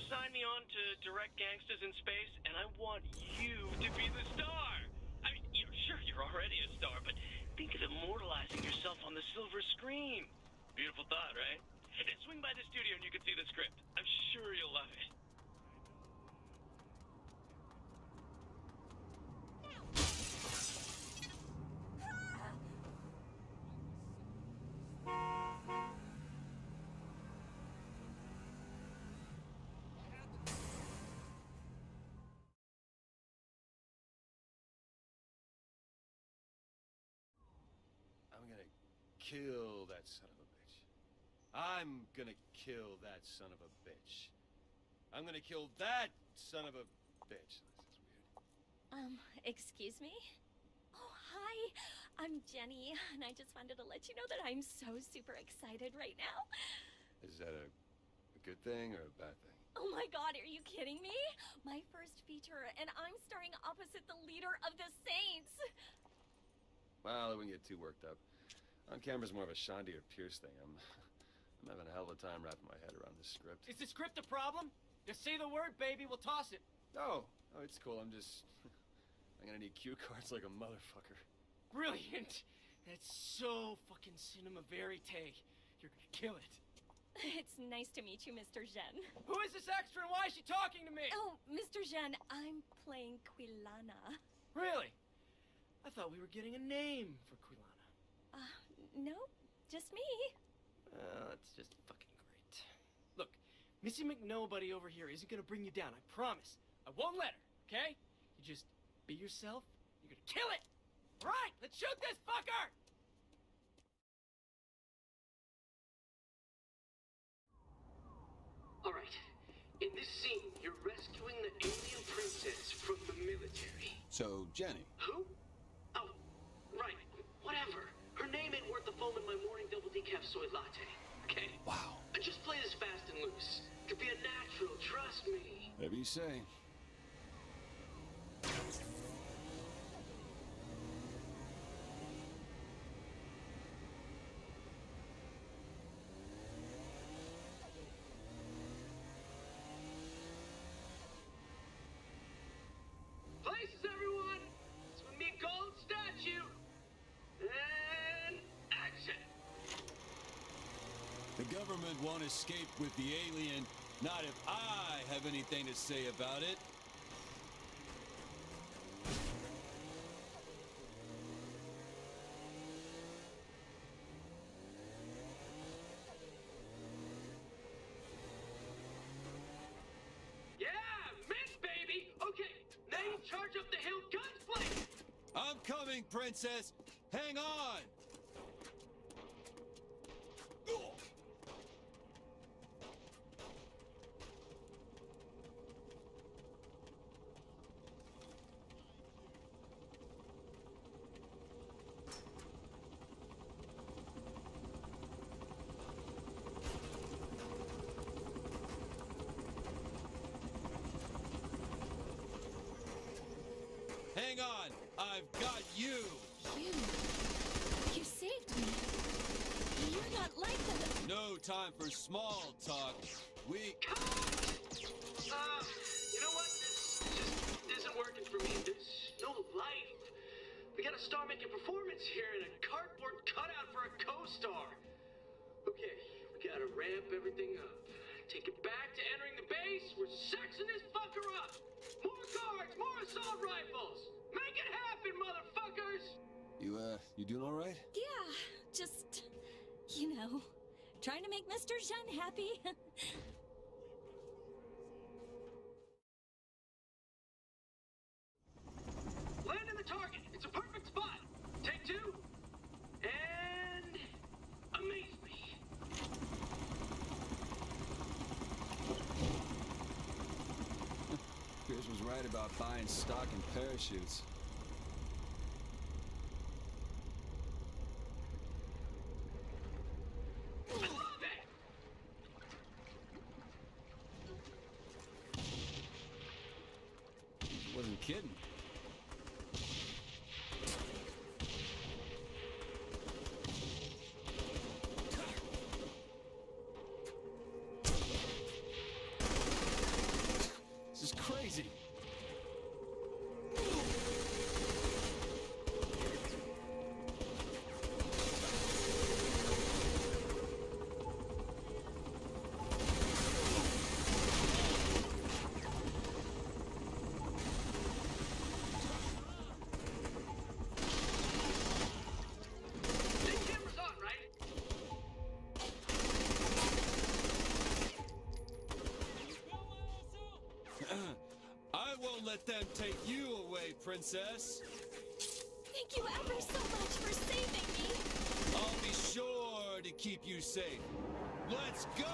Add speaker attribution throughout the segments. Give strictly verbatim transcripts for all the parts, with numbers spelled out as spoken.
Speaker 1: sign me on to direct gangsters in space, and I want you to be the star. I mean, you know, sure, you're already a star, but think of immortalizing yourself on the silver screen. Beautiful thought, right? And swing by the studio and you can see the script. I'm sure you'll love it.
Speaker 2: I'm gonna kill that son of a bitch. I'm gonna kill that son of a bitch. I'm gonna kill that son of a bitch. This is weird.
Speaker 3: Um, excuse me? Oh, hi. I'm Jenny, and I just wanted to let you know that I'm so super excited right now.
Speaker 2: Is that a, a good thing or a bad thing?
Speaker 3: Oh my god, are you kidding me? My first feature, and I'm starring opposite the leader of the Saints.
Speaker 2: Well, I wouldn't get too worked up. On camera's more of a Shondy or Pierce thing. I'm, I'm having a hell of a time wrapping my head around this script.
Speaker 4: Is the script a problem? Just say the word, baby, we'll toss it.
Speaker 2: No, no, it's cool. I'm just... I'm gonna need cue cards like a motherfucker.
Speaker 4: Brilliant! That's so fucking cinema verite. You're gonna kill it.
Speaker 3: It's nice to meet you, Mister Zhen.
Speaker 4: Who is this extra and why is she talking to me?
Speaker 3: Oh, Mister Zhen, I'm playing Quilana.
Speaker 4: Really? I thought we were getting a name for Quilana.
Speaker 3: Uh, no, just me.
Speaker 4: Uh, that's just fucking great. Look, Missy McNobody over here isn't gonna bring you down, I promise. I won't let her, okay? You just be yourself, you're gonna kill it! Alright, let's shoot this fucker!
Speaker 1: Alright, in this scene, you're rescuing the alien princess from the military.
Speaker 2: So, Jenny.
Speaker 1: Who? Oh, right, whatever. Her name ain't worth the foam in my morning double decaf soy latte, okay?
Speaker 2: Wow.
Speaker 1: I just play this fast and loose. Could be a natural, trust me.
Speaker 2: Whatever you say.
Speaker 1: Places, everyone! It's with me, gold statue! And action!
Speaker 2: The government won't escape with the alien, not if I have anything to say about it.
Speaker 1: Yeah, mint, baby! Okay, now you charge up the hill, guns blazing!
Speaker 2: I'm coming, princess! Hang on! Hang on! I've got you!
Speaker 3: You... You saved me. You're not like that.
Speaker 2: No time for small talk. We...
Speaker 1: Cut! Uh, you know what? This just isn't working for me. There's no life. We got a star-making performance here and a cardboard cutout for a co-star. Okay, we gotta ramp everything up. Take it back to entering the base. We're sexing this fucker up. More guards, more assault rifles. Make it happen, motherfuckers!
Speaker 2: You, uh, you doing all right?
Speaker 3: Yeah, just, you know, trying to make Mister Zhen happy.
Speaker 1: Land in the target. It's a perfect spot. Take two. And... amaze me.
Speaker 2: Pierce was right about buying stock in parachutes.
Speaker 1: I love it!
Speaker 2: Wasn't kidding. Easy.
Speaker 1: The camera's on, right?
Speaker 2: I won't let them take you away, princess.
Speaker 3: Thank you ever so much for saving me.
Speaker 2: I'll be sure to keep you safe. Let's go!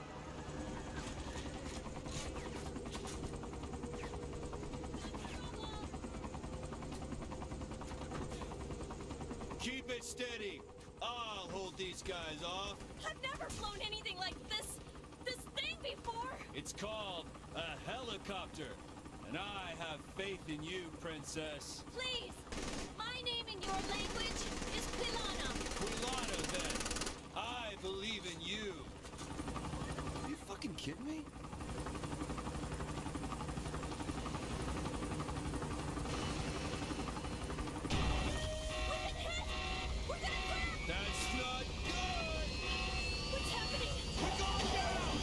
Speaker 2: Keep it steady. I'll hold these guys off.
Speaker 3: I've never flown anything like this, this thing before.
Speaker 2: It's called a helicopter. And I have faith in you, princess.
Speaker 3: Please, my name in your language is Quilana.
Speaker 2: Quilana, then. I believe in you. Are you fucking kidding me?
Speaker 3: We've been hit! We're gonna crash!
Speaker 2: That's not good!
Speaker 3: What's happening?
Speaker 2: We're going down!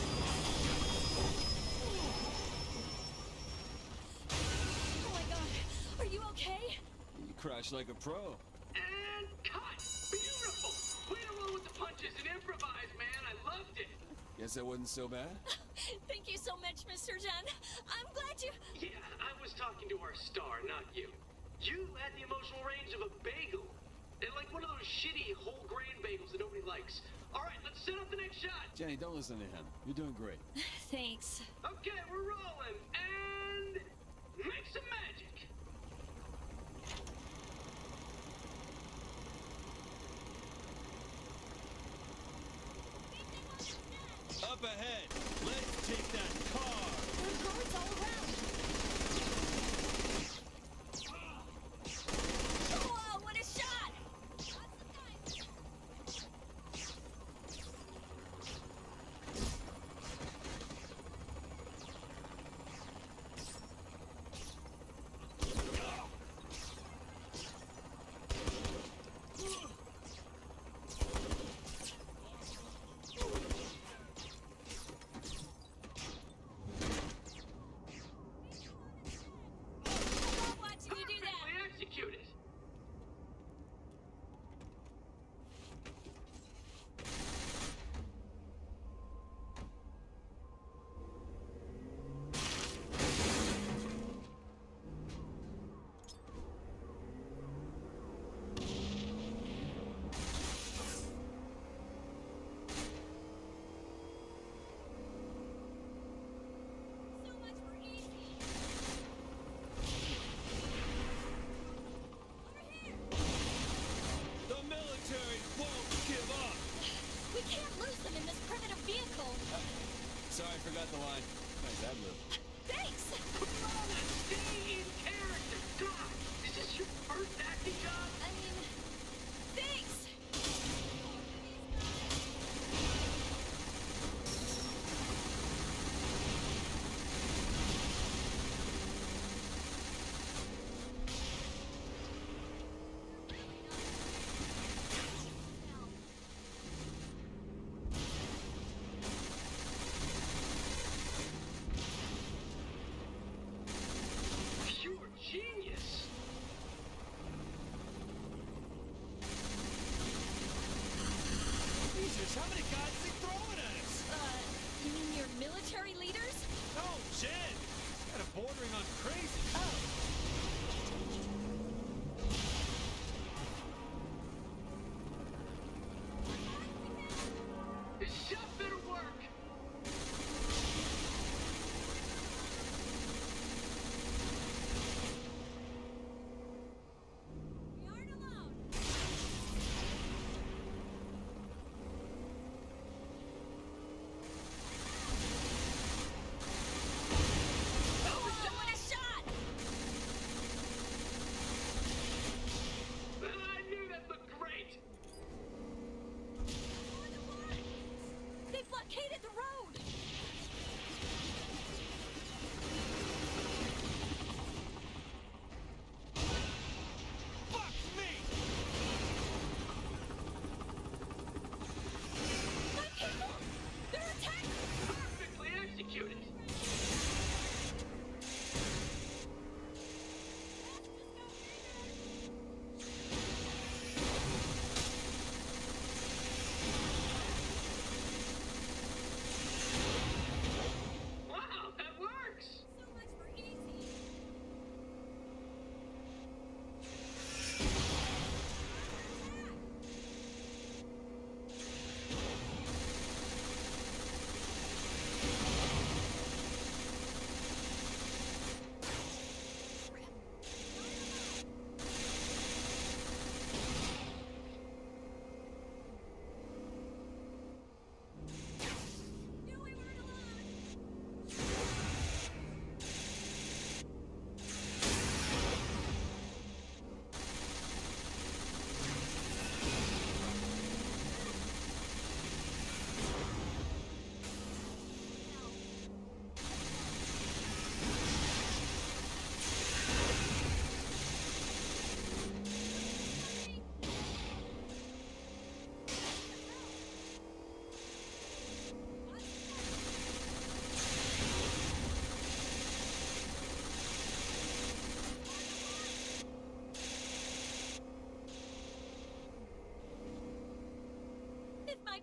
Speaker 3: Oh my god, are you okay?
Speaker 2: You crashed like a pro.
Speaker 1: And cut! Beautiful! Way to roll with the punches and improvise, man. I loved it.
Speaker 2: Guess that wasn't so bad?
Speaker 3: Thank you so much, Mister Jen. I'm glad you...
Speaker 1: Yeah, I was talking to our star, not you. You had the emotional range of a bagel. And like one of those shitty whole grain bagels that nobody likes. All right, let's set up the next shot.
Speaker 2: Jenny, don't listen to him. You're doing great.
Speaker 3: Thanks.
Speaker 1: Okay, we're rolling. And make some magic.
Speaker 2: Up ahead. Let's take that car.
Speaker 3: There are guards all around. Whoa, what a shot! I love watching you do that.
Speaker 1: Perfectly executed.
Speaker 3: So much for easy. Over here.
Speaker 2: The military won't give up.
Speaker 3: We can't lose them in this primitive vehicle.
Speaker 2: Sorry, I forgot the line. Nice ad lib.
Speaker 3: Thanks.
Speaker 1: Quilana, stay in character. God, is this your first acting job?
Speaker 3: I mean, thanks.
Speaker 1: Pure genius.
Speaker 2: Jesus, how many guys is he throwing at us?
Speaker 3: Uh, you mean your military leaders?
Speaker 2: No, Jen. It's kind of bordering on crazy.
Speaker 3: Oh.
Speaker 1: This shot better work.
Speaker 3: We aren't alone.
Speaker 1: That was
Speaker 3: Whoa, what a shot!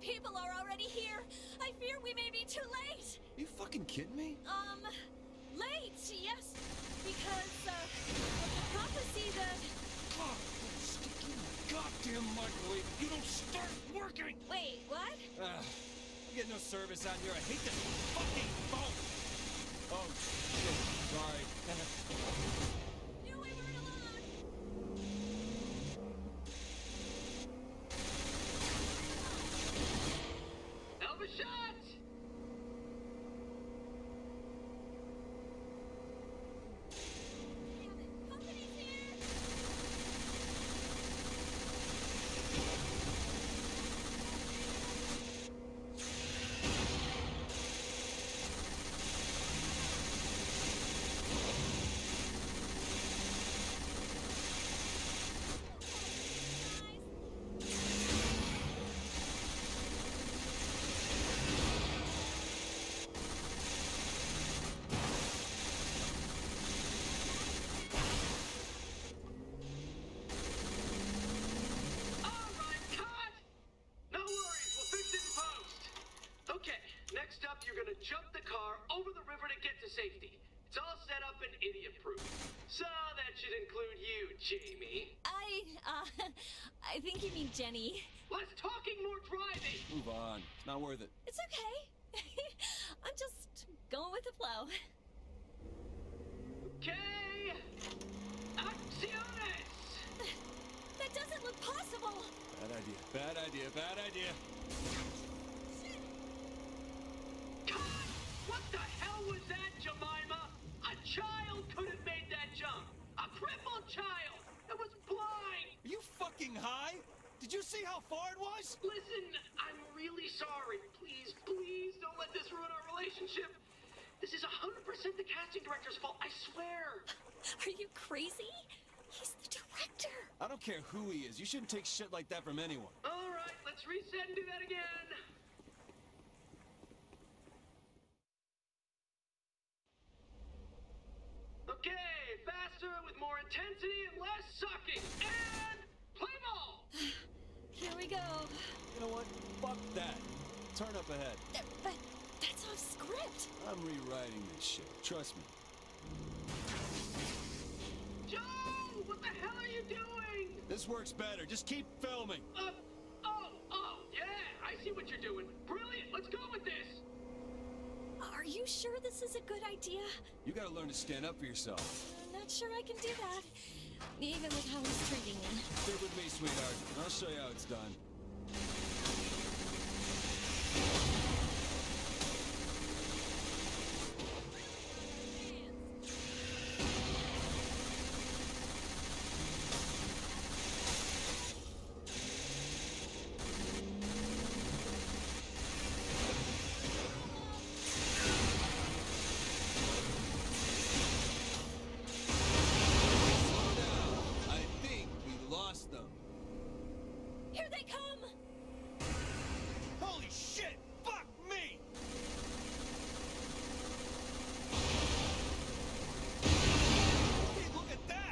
Speaker 3: people are already here. I fear we may be too late.
Speaker 2: You fucking kidding me?
Speaker 3: Um, late, yes. Because, uh, of the prophecy that...
Speaker 2: Oh, stick you in the goddamn microwave if you don't start working!
Speaker 3: Wait, what?
Speaker 2: Uh, you get no service out here. I hate this fucking phone! Oh, shit. Sorry.
Speaker 3: Knew we weren't alone.
Speaker 1: Elva shot!
Speaker 3: Damn it, company's here.
Speaker 1: Alright, cut! No worries, we'll fix it in post. Okay, next up you're gonna jump the car over the river to get to safety. It's all set up and idiot-proof. So that should include you, Jamie.
Speaker 3: I, uh, I think you mean Jenny.
Speaker 1: Less talking, more driving!
Speaker 2: Move on. It's not worth it.
Speaker 3: It's okay. I'm just going with the flow.
Speaker 1: Okay! Acciones!
Speaker 3: That doesn't look possible.
Speaker 2: Bad idea. Bad idea. Bad idea.
Speaker 1: God! What the hell was that, Jemima? A child could have made that jump! A crippled child! That was blind!
Speaker 2: Are you fucking high? Did you see how far it was?
Speaker 1: Listen, I'm really sorry. Please, please don't let this ruin our relationship. This is one hundred percent the casting director's fault, I swear.
Speaker 3: Are you crazy? He's the director.
Speaker 2: I don't care who he is. You shouldn't take shit like that from anyone.
Speaker 1: All right, let's reset and do that again. Okay, faster with more intensity and less sucking. And play ball!
Speaker 3: Here we go.
Speaker 2: You know what? Fuck that. Turn up ahead.
Speaker 3: Uh, But that's off script.
Speaker 2: I'm rewriting this shit. Trust me.
Speaker 1: Joe, what the hell are you doing?
Speaker 2: This works better. Just keep filming.
Speaker 1: Uh, oh, oh, yeah, I see what you're doing. Brilliant, let's go with this.
Speaker 3: Are you sure this is a good idea?
Speaker 2: You gotta learn to stand up for yourself.
Speaker 3: I'm not sure I can do that. Even with how he's treating me.
Speaker 2: Stick with me, sweetheart. I'll show you how it's done. Slow down. I think we lost them.
Speaker 3: Here they come!
Speaker 2: Holy shit! Fuck me! Hey, look at that!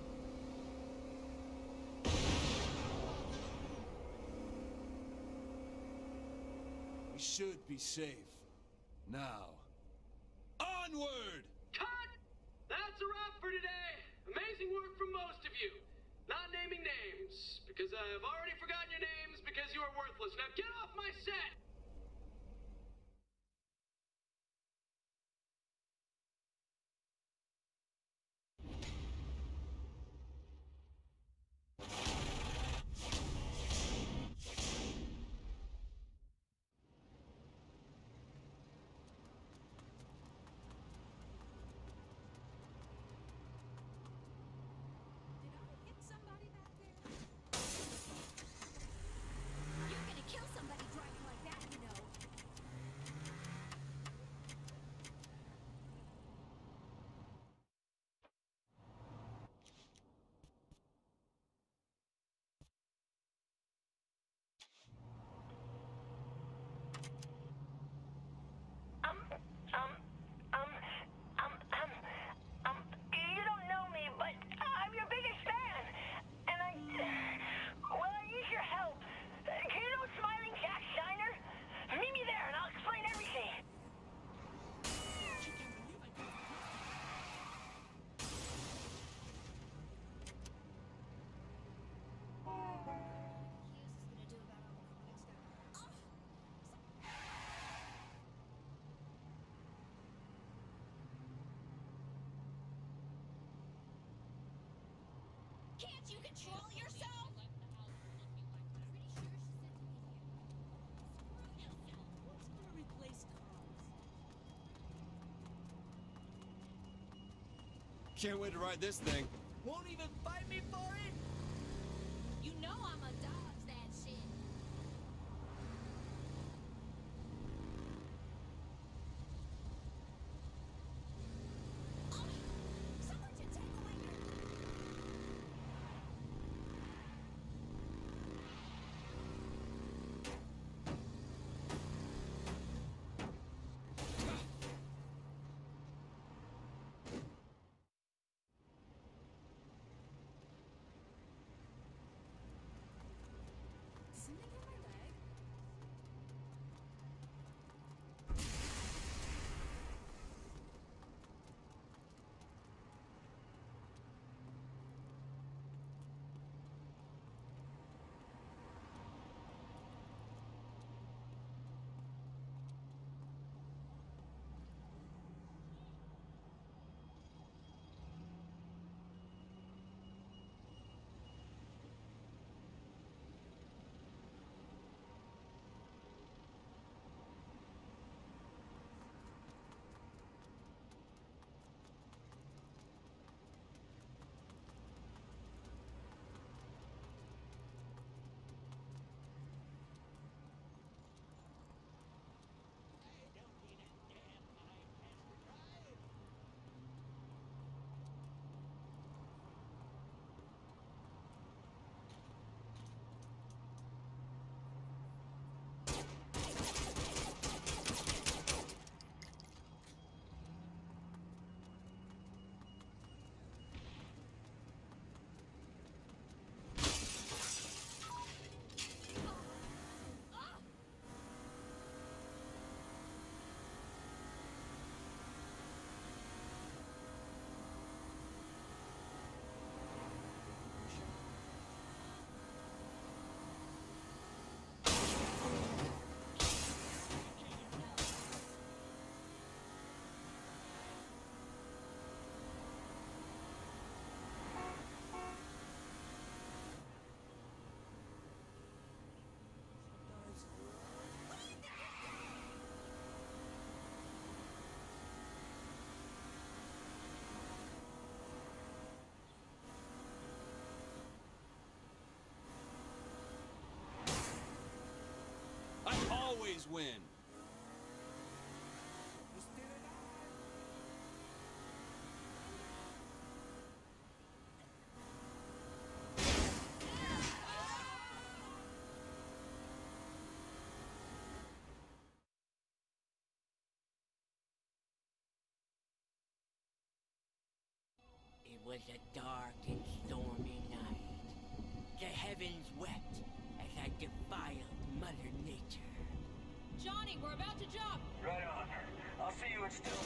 Speaker 2: We should be safe. Now, onward!
Speaker 1: Cut! That's a wrap for today. Amazing work from most of you. Not naming names, because I've already forgotten your names because you are worthless. Now get off my set!
Speaker 3: You're gonna kill somebody driving like that. Can't you control yourself?
Speaker 5: Who's gonna replace cars?
Speaker 2: Can't wait to ride this thing.
Speaker 5: Won't even fight me for it? You know I'm a dodge that shit. Oh, someone should take away your... Something in my leg?
Speaker 2: I always win.
Speaker 6: It was a dark and stormy night. The heavens wept as I defiled Mother Nature.
Speaker 5: Johnny, we're about to jump!
Speaker 1: Right on. I'll see you in still.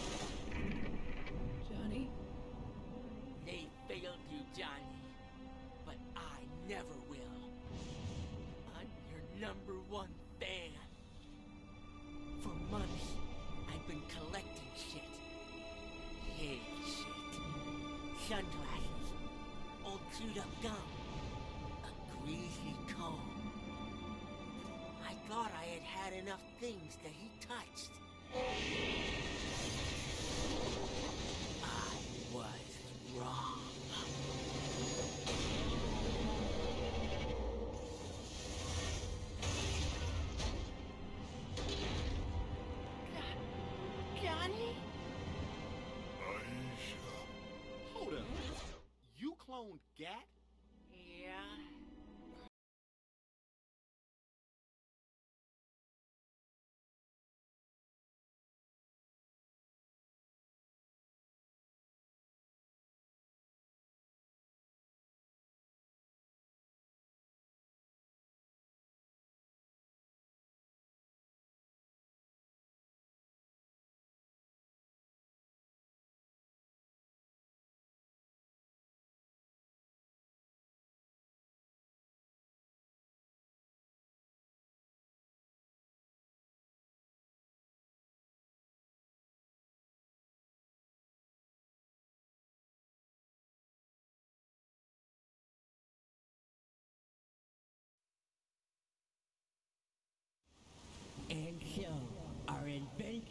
Speaker 5: Johnny?
Speaker 6: They failed you, Johnny. But I never will. I'm your number one fan. For months, I've been collecting shit. His shit. Sunglasses. Old chewed up gum. A greasy comb. I thought I had had enough things that he touched. I was wrong. Johnny?
Speaker 2: Hold up. You cloned Gat?
Speaker 6: Yeah.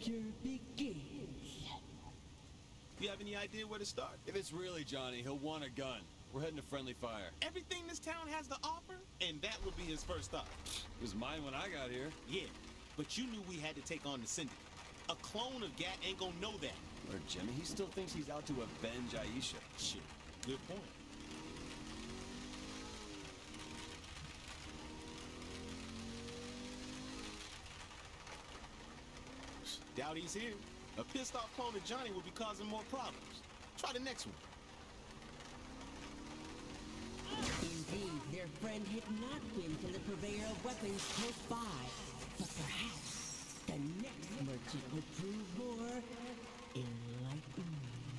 Speaker 6: adventure begins.
Speaker 7: You have any idea where to start?
Speaker 2: If it's really Johnny, he'll want a gun. We're heading to friendly fire.
Speaker 7: Everything this town has to offer, and that would be his first stop.
Speaker 2: It was mine when I got here.
Speaker 7: Yeah, but you knew we had to take on the Syndicate. A clone of Gat ain't gonna know that.
Speaker 2: Or Jimmy, he still thinks he's out to avenge Aisha.
Speaker 7: Shit, good point. Doubt he's here. A pissed off clone of Johnny will be causing more problems. Try the next one.
Speaker 6: Indeed, their friend had not been to the purveyor of weapons close by. But perhaps the next merchant would prove more enlightening.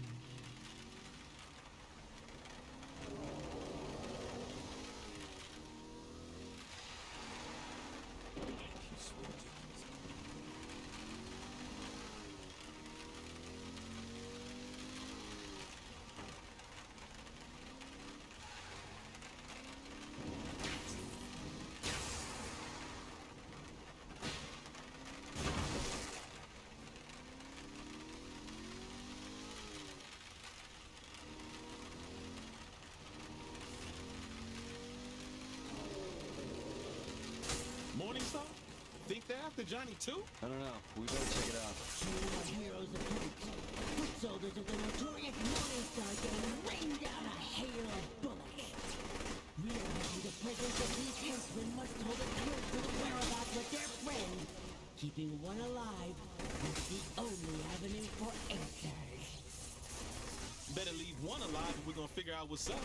Speaker 7: Morningstar? Think they're after Johnny too?
Speaker 2: I don't know. We better check it out.
Speaker 6: Two more heroes approach. Foot soldiers of the notorious Morningstar gang rain down a hail of bullets. Realizing the presence of these henchmen must hold a clue to the whereabouts of their friend. Keeping one alive is the only avenue for answers.
Speaker 7: Better leave one alive if we're gonna figure out what's up.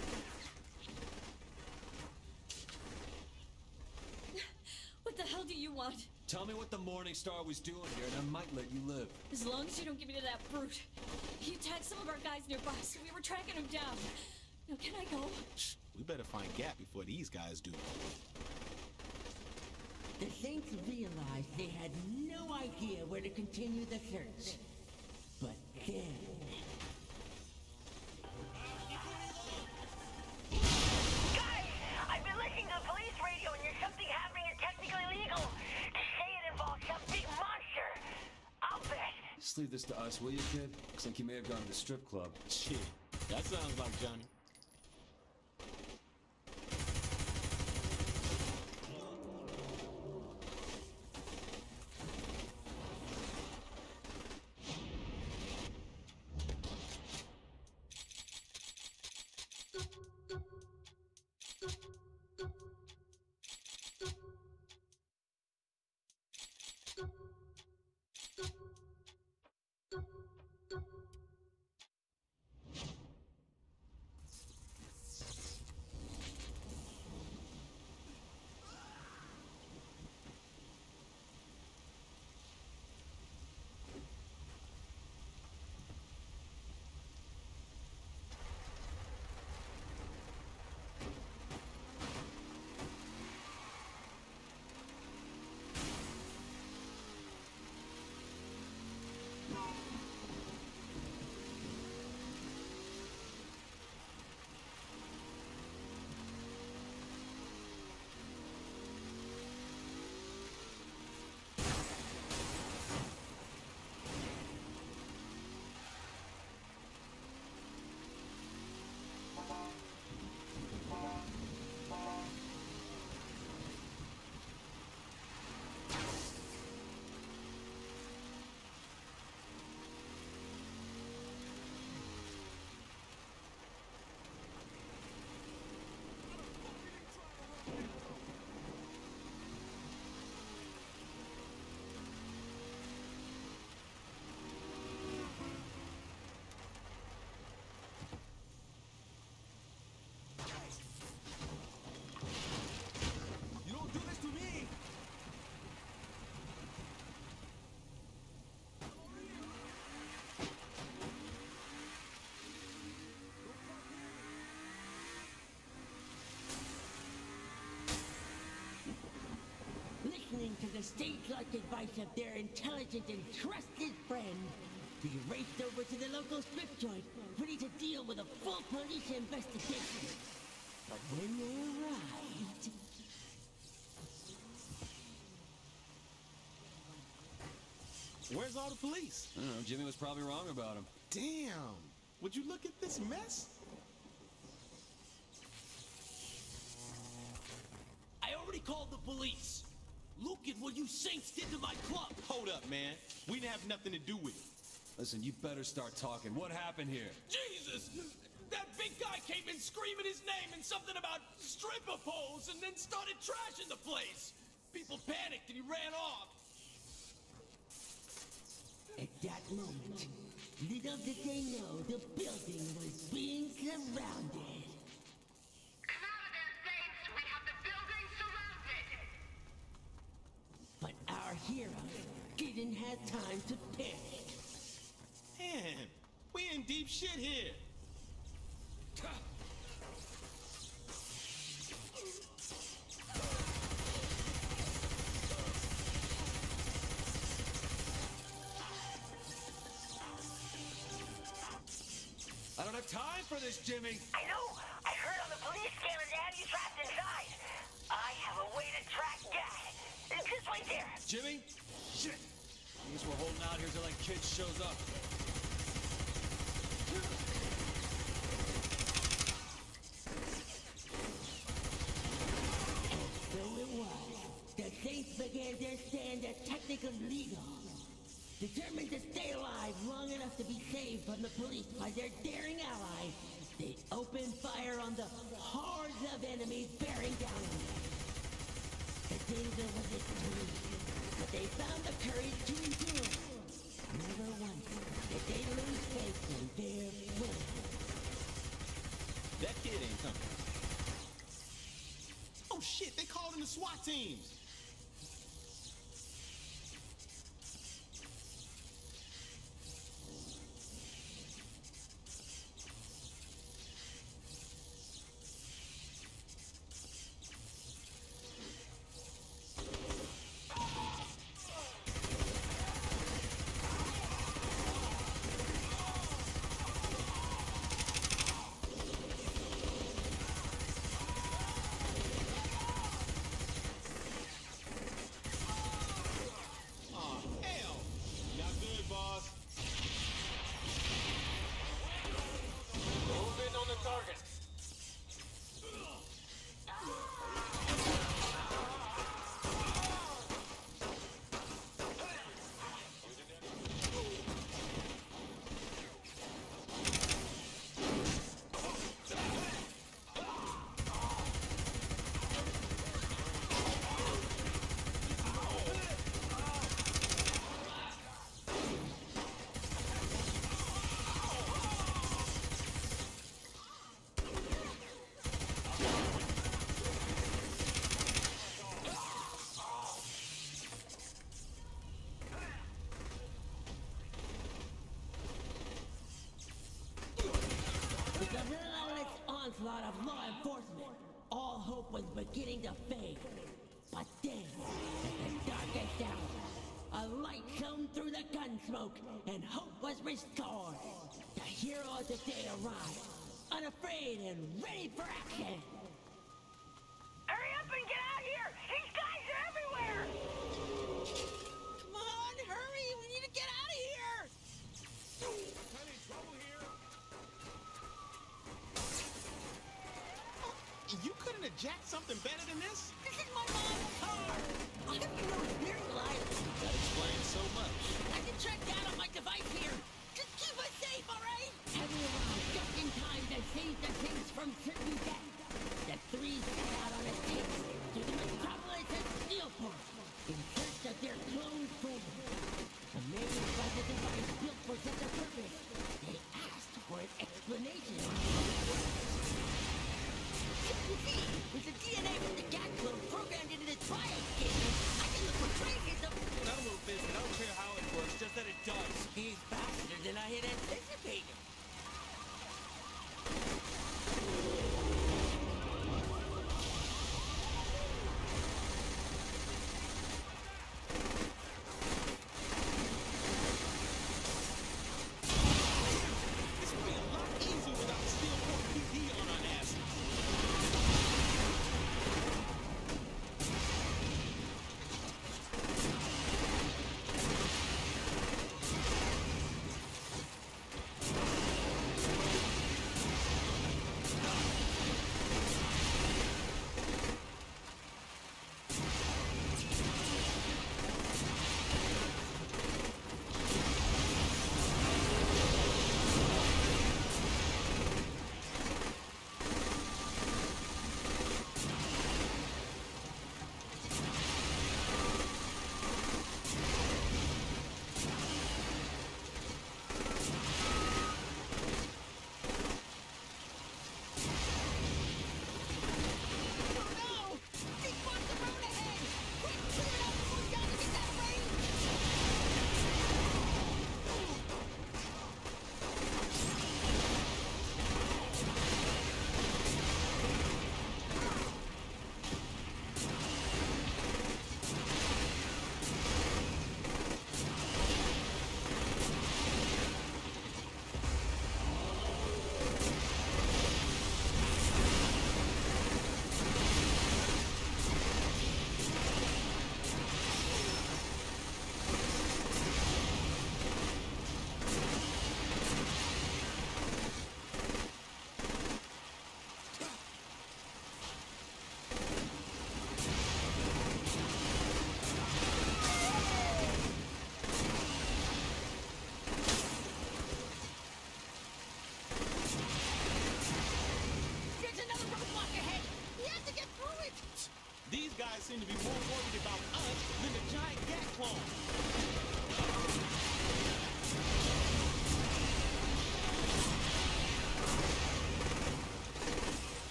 Speaker 3: What the hell do you want?
Speaker 2: Tell me what the Morningstar was doing here, and I might let you live.
Speaker 3: As long as you don't give me to that brute. He attacked some of our guys nearby, so we were tracking him down. Now, can I go?
Speaker 7: Shh, we better find Gat before these guys do.
Speaker 6: The Saints realized they had no idea where to continue the search. But then...
Speaker 8: Guys, I've been listening to the police radio and there's something happening that's technically illegal. They say it involves some big monster. I'll bet.
Speaker 2: Just leave this to us, will you, kid? Looks like you may have gone to the strip club.
Speaker 7: Shit, that sounds like Johnny.
Speaker 6: Listening to the stage-like advice of their intelligent and trusted friend, we raced over to the local strip joint, ready to deal with a full police investigation. But when they arrived...
Speaker 7: Where's all the police?
Speaker 2: I don't know, Jimmy was probably wrong about him.
Speaker 7: Damn. Would you look at this mess?
Speaker 6: I already called the police. Look at what you saints did to my club.
Speaker 7: Hold up, man. We didn't have nothing to do with it.
Speaker 2: Listen, you better start talking. What happened here?
Speaker 6: Jesus! That big guy came in screaming his name and something about stripper poles and then started trashing the place. People panicked and he ran off.
Speaker 9: At that moment, little did they know the building was being surrounded.
Speaker 8: Come out of there, Saints! We have the building surrounded!
Speaker 9: But our hero didn't have time to panic.
Speaker 7: Man, we in deep shit here.
Speaker 2: I don't have time for this, Jimmy.
Speaker 8: I know! I heard on the police scanner they had you trapped inside! I have a way to track Gat. It's this way there!
Speaker 2: Jimmy? Shit! I guess we're holding out here till that kid shows up.
Speaker 9: So it was. The Saints began their stand at Technical Legal. Determined to stay alive long enough to be saved from the police by their daring ally, they opened fire on the hordes of enemies bearing down on them. The danger was extreme, but they found the courage to endure. Never once did they lose faith in their friends.
Speaker 7: That kid ain't coming. Oh shit, they called in the SWAT teams.
Speaker 9: Onslaught of law enforcement, all hope was beginning to fade. But then, at the darkest hour, a light shone through the gun smoke, and hope was restored. The hero of the day arrived, unafraid and ready for action.
Speaker 8: Hurry up and get out here! These guys are everywhere!
Speaker 5: Come on, hurry! We need to get out of here!
Speaker 7: Honey, trouble here. You couldn't have jacked something better than this?
Speaker 5: This is my mom's car! I have no steering light.
Speaker 7: That explains so much.
Speaker 5: I can track down on my device here. Just keep us safe, alright?
Speaker 9: Harry arrived just in time to save the Saints from certain death. The three set out on a chase to the metropolis of Steelport in search of their clone soldier. Amazed by the device built for such a purpose, they asked for an explanation.
Speaker 5: You see, with the D N A from the Gat clone programmed into the triad scanner, I can look for traces of...
Speaker 6: Not a little business. I don't care how it works, just that it does.
Speaker 5: He's faster than I had anticipated.
Speaker 7: This would be a lot easier without Steelport P D on our asses.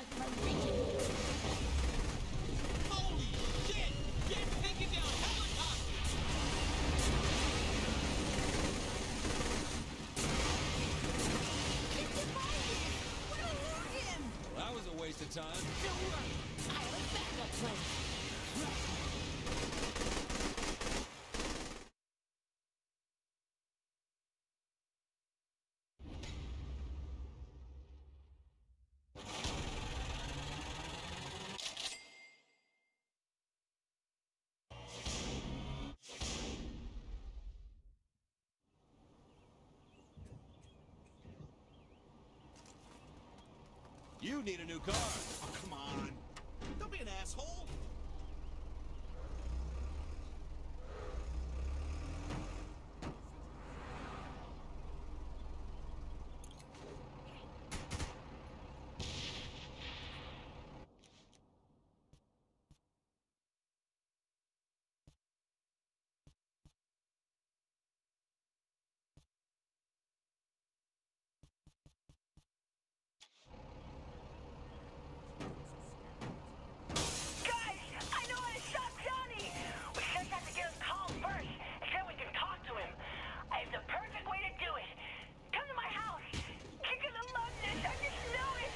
Speaker 5: out of my vision.
Speaker 7: Holy shit! Get taken down helicopters!
Speaker 5: It's Defiant! We'll lose him!
Speaker 2: Well, that was a waste of time.
Speaker 5: Don't worry, I have a backup plan. Trust me.
Speaker 2: You need a new car.
Speaker 7: Oh, come on. Don't be an asshole.
Speaker 8: Guys, I know how to stop Johnny! We just have to get him calm first, and then we can talk to him. I have the perfect way to do it. Come to my house. You're gonna love this, I just know it!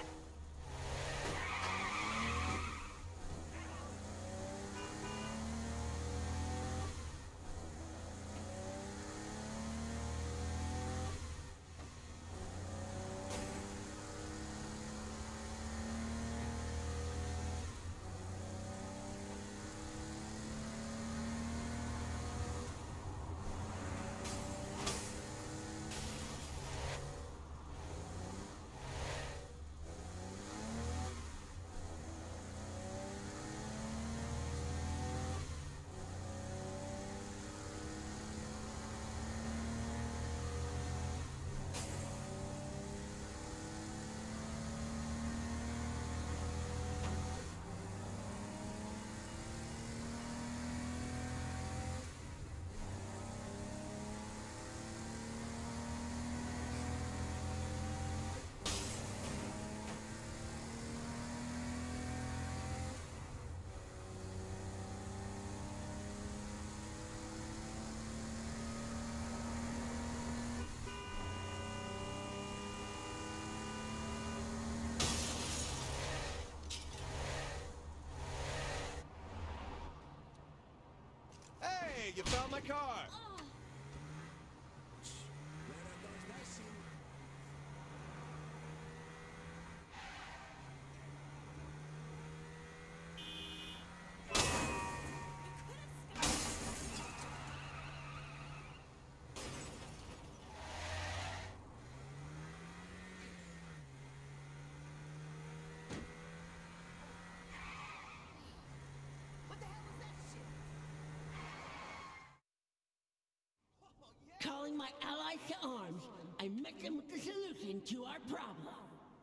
Speaker 2: Hey, you found my car.
Speaker 5: Calling my allies to arms, I met them with the solution to our problem.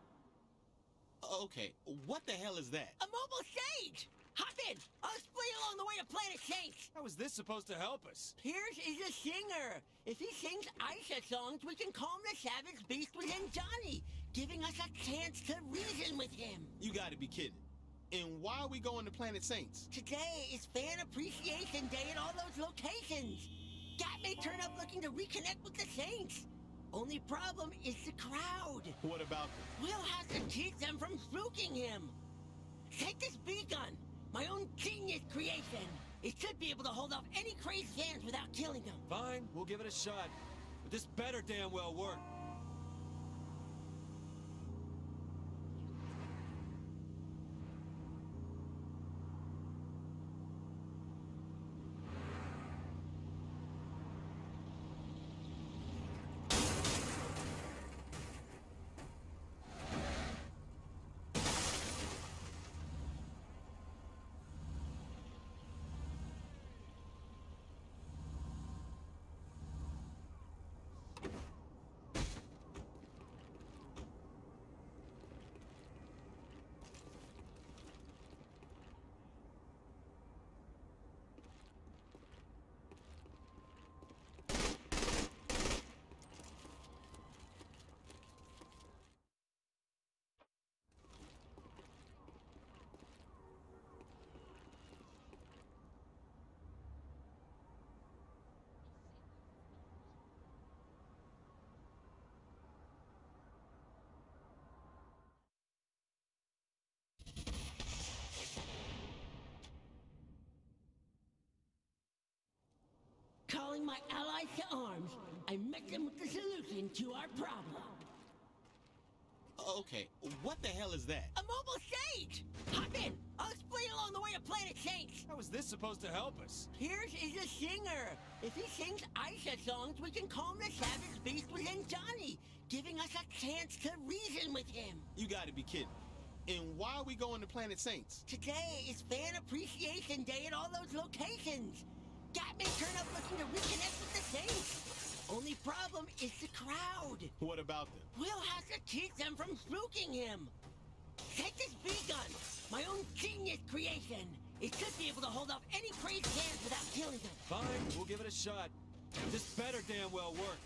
Speaker 7: Okay, what the hell is that?
Speaker 5: A mobile stage! Hop in! I'll explain along the way to Planet Saints!
Speaker 2: How is this supposed to help us?
Speaker 5: Pierce is a singer. If he sings Aisha songs, we can calm the savage beast within Johnny, giving us a chance to reason with him.
Speaker 7: You gotta be kidding. And why are we going to Planet Saints?
Speaker 5: Today is Fan Appreciation Day at all those locations. Gat may turn up looking to reconnect with the Saints. Only problem is the crowd.
Speaker 7: What about them?
Speaker 5: We'll have to keep them from spooking him. Take this B-gun, my own genius creation. It should be able to hold off any crazed fans without killing them.
Speaker 2: Fine, we'll give it a shot. But this better damn well work.
Speaker 9: Calling my allies to arms, I met them with the solution to our problem.
Speaker 7: Okay, what the hell is that?
Speaker 5: A mobile stage! Hop in! I'll explain along the way to Planet Saints!
Speaker 2: How is this supposed to help us?
Speaker 5: Pierce is a singer. If he sings Aisha songs, we can calm the savage beast within Johnny, giving us a chance to reason with him.
Speaker 7: You gotta be kidding. And why are we going to Planet Saints?
Speaker 5: Today is Fan Appreciation Day at all those locations. Gat may turn up looking to reconnect with the Saints. Only problem is the crowd.
Speaker 7: What about them?
Speaker 5: We'll have to keep them from spooking him. Take this B-gun, my own genius creation. It should be able to hold off any crazed hands without killing them.
Speaker 2: Fine, we'll give it a shot. This better damn well work.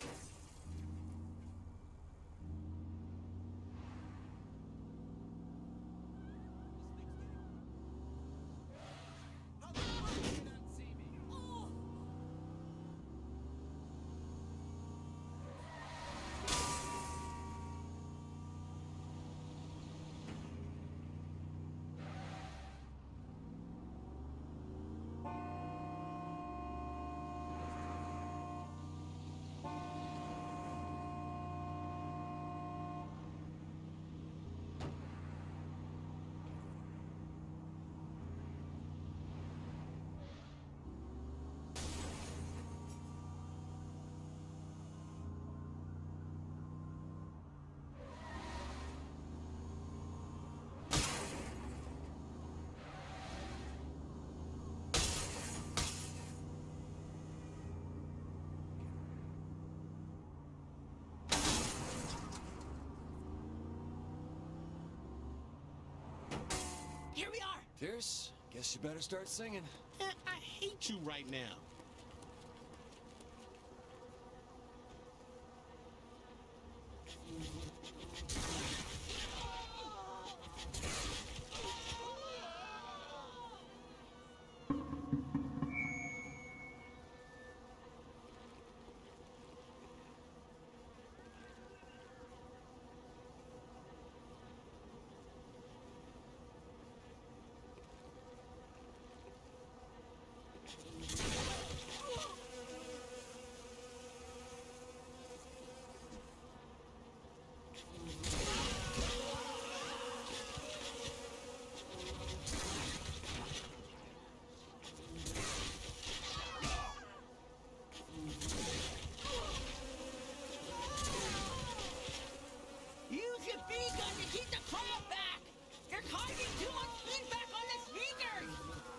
Speaker 5: Here we are!
Speaker 2: Pierce, guess you better start singing.
Speaker 7: Eh, I hate you right now.
Speaker 5: Use your B-gun to keep the crowd back! They're causing too much feedback on the speakers!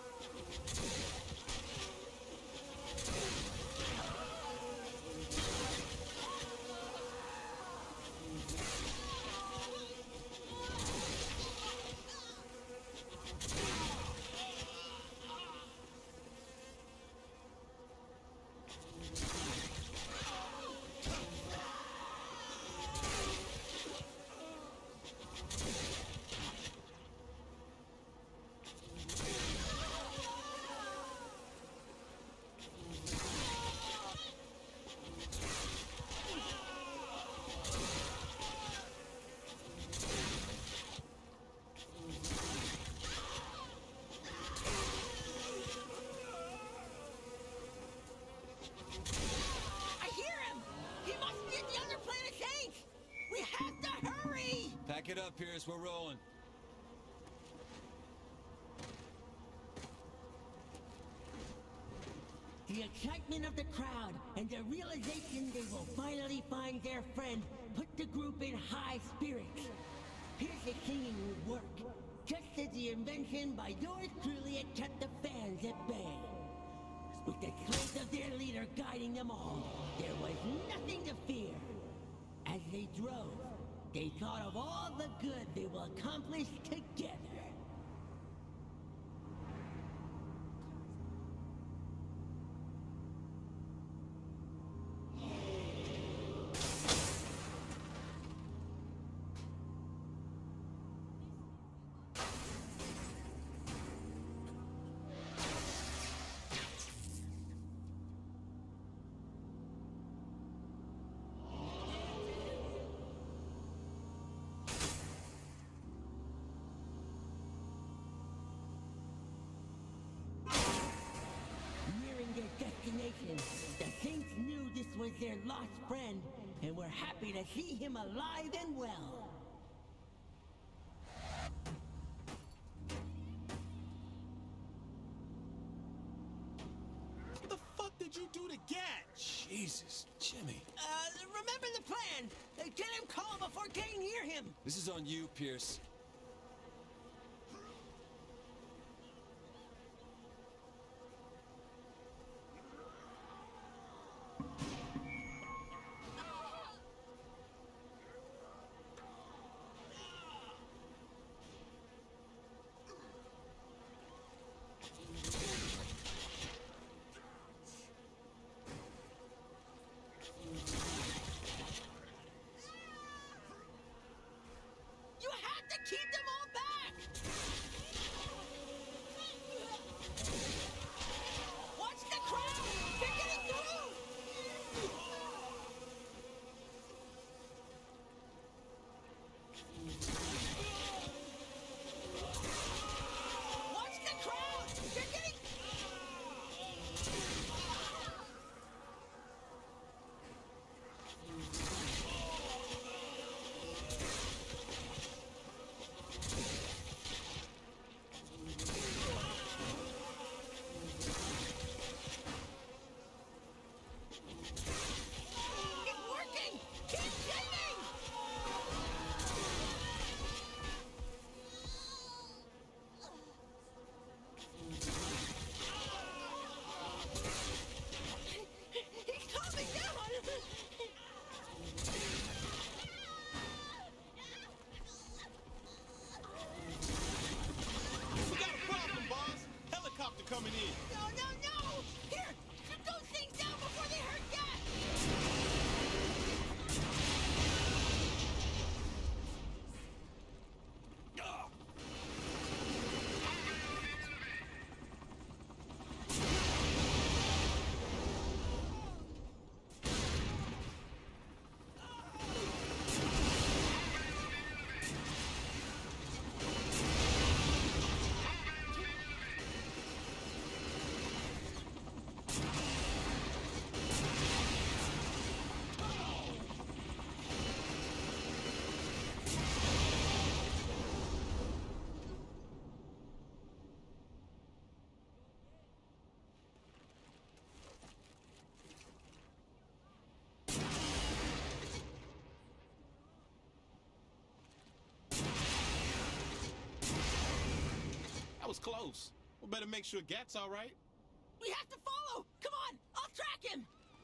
Speaker 5: I hear him! He must be at the other Planet Saints! We have to hurry!
Speaker 2: Pack it up, Pierce, we're rolling.
Speaker 9: The excitement of the crowd and the realization they will finally find their friend put the group in high spirits. Pierce's singing would work, just as the invention by yours truly had kept the fans at bay. With the strength of their leader guiding them all, there was nothing to fear. As they drove, they thought of all the good they will accomplish together. listen. The Saints knew this was their lost friend, and were happy to see him alive and well.
Speaker 7: What the fuck did you do to Gat?
Speaker 2: Jesus, Jimmy.
Speaker 9: Uh, remember the plan. Uh, get him calm before getting near him.
Speaker 2: This is on you, Pierce.
Speaker 9: You have to keep them all back! Watch the crowd! They're getting through! Watch the crowd! They're getting... It's working! Keep shooting! He's calming down!
Speaker 7: We got a problem, boss. Helicopter coming in.
Speaker 9: No, no, no! Here! Shoot those things down before they hurt Gat!
Speaker 7: That was close. We better make sure Gat's all right.
Speaker 9: We have to follow! Come on! I'll track him!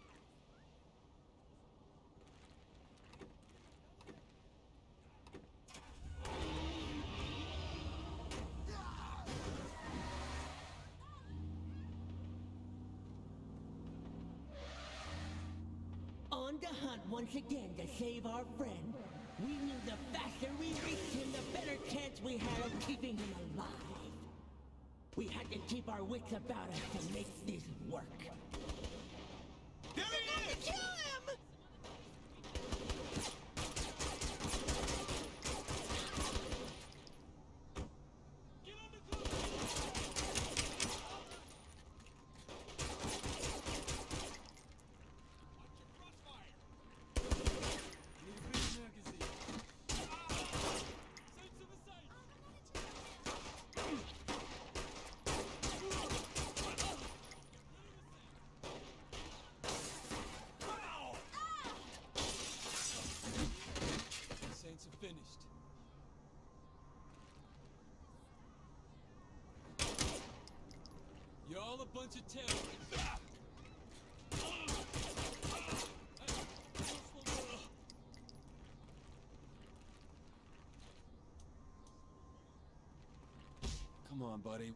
Speaker 9: On the hunt once again to save our friend. We knew the faster we reached him, the better chance we had of keeping him alive. We had to keep our wits about us to make this work.
Speaker 7: There he is!
Speaker 9: Kill him!
Speaker 10: Saints are finished. You're all a bunch of terrorists.
Speaker 2: Come on, buddy.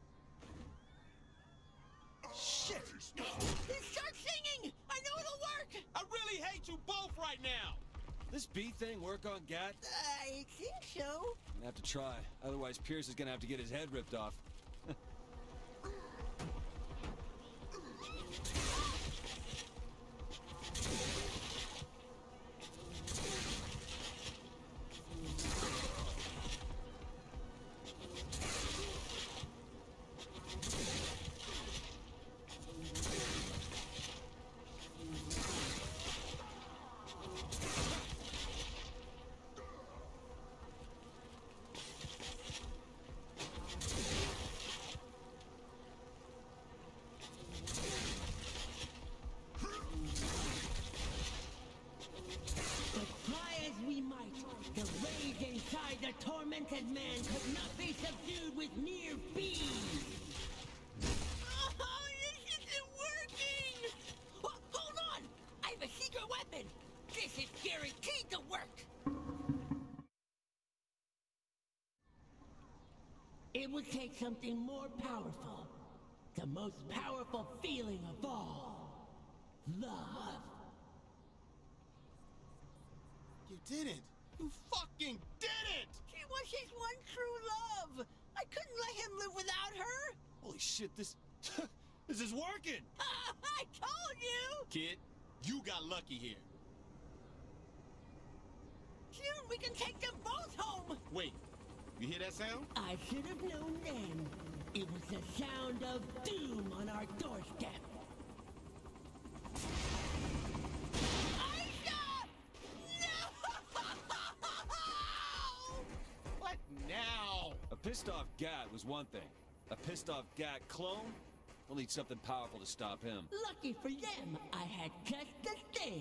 Speaker 7: Shit!
Speaker 9: Start singing! I know it'll work!
Speaker 7: I really hate you both right now!
Speaker 2: This bee thing work on Gat?
Speaker 9: I think so.
Speaker 2: Gonna have to try. Otherwise, Pierce is gonna have to get his head ripped off.
Speaker 9: tormented man could not be subdued with mere bees. Oh, this isn't working! Oh, hold on! I have a secret weapon! This is guaranteed to work! It would take something more powerful. The most powerful feeling of all. Love.
Speaker 7: You did it! You fucking did it!
Speaker 5: She was his one true love. I couldn't let him live without her.
Speaker 2: Holy shit, this... this is working!
Speaker 5: I told you!
Speaker 7: Kid, you got lucky here.
Speaker 5: Soon we can take them both home.
Speaker 7: Wait, you hear that sound?
Speaker 9: I should have known then. It was the sound of doom on our doorstep.
Speaker 5: Aisha! No!
Speaker 7: What now?
Speaker 2: A pissed-off Gat was one thing. A pissed-off Gat clone? We'll need something powerful to stop him.
Speaker 9: Lucky for them, I had just the thing.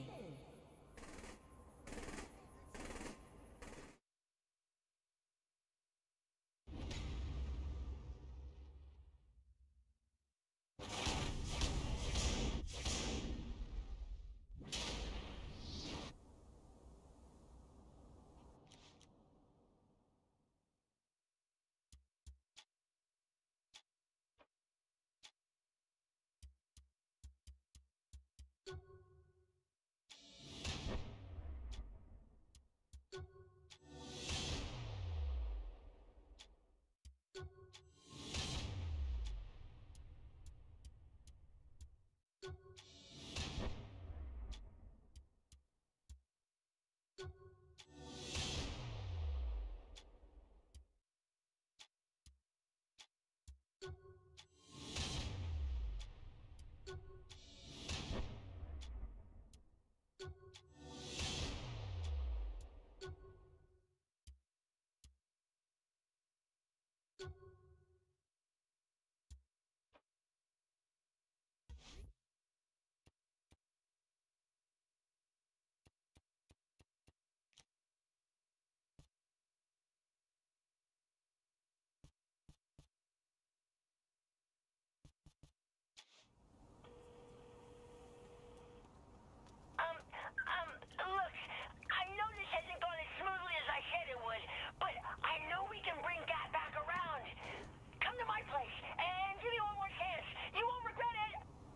Speaker 8: Um, um, look, I know this hasn't gone as smoothly as I said it would, but I know we can bring Gat back around. Come to my place and give me one more chance. You won't regret it.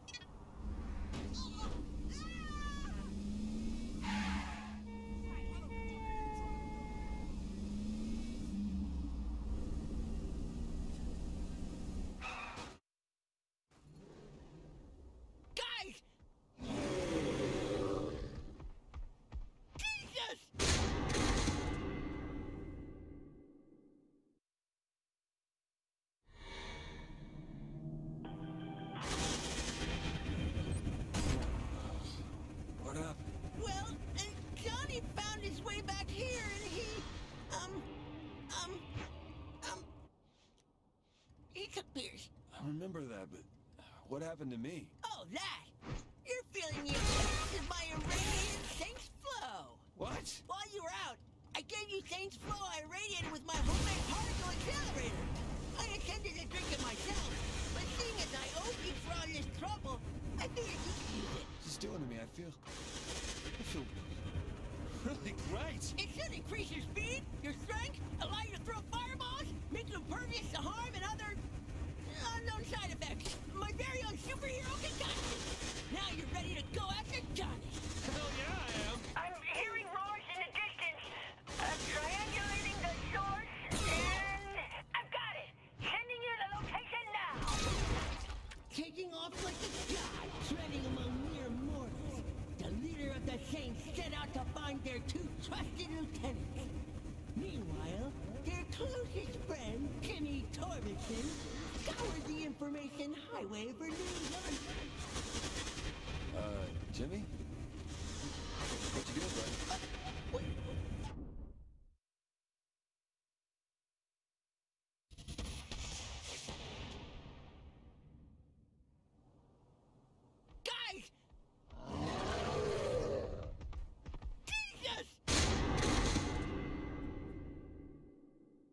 Speaker 5: Guys! Jesus!
Speaker 2: What happened?
Speaker 5: Well, uh, Johnny found his way back here and he, um, um, um, he took Pierce.
Speaker 2: I remember that, but what happened to me?
Speaker 5: Oh, that! You're feeling the effects of my irradiated Saints Flow.
Speaker 2: What?
Speaker 5: While you were out, I gave you Saints Flow I irradiated with my homemade particle accelerator. I intended to drink it myself, but seeing as I owed you for all this trouble, I figured you could use it.
Speaker 2: What's this doing to me? I feel... I feel... really great!
Speaker 5: It should increase your speed, your strength, allow you to throw fireballs, make you impervious to harm and other unknown side effects. My very own superhero concoction. Now you're ready to go after Johnny.
Speaker 2: Hell yeah, I am!
Speaker 8: I'm hearing roars in the distance. Uh, triangulating the source, and I've got it. Sending you the location now.
Speaker 9: Taking off like a god, treading among mere mortals. The leader of the Saints set out to find their two trusted lieutenants. Meanwhile, their closest friend, Jimmy Torbenson, scoured the information highway for news on...
Speaker 2: Uh, Jimmy? What you doing, bud?
Speaker 5: Uh, wait. Guys! Jesus!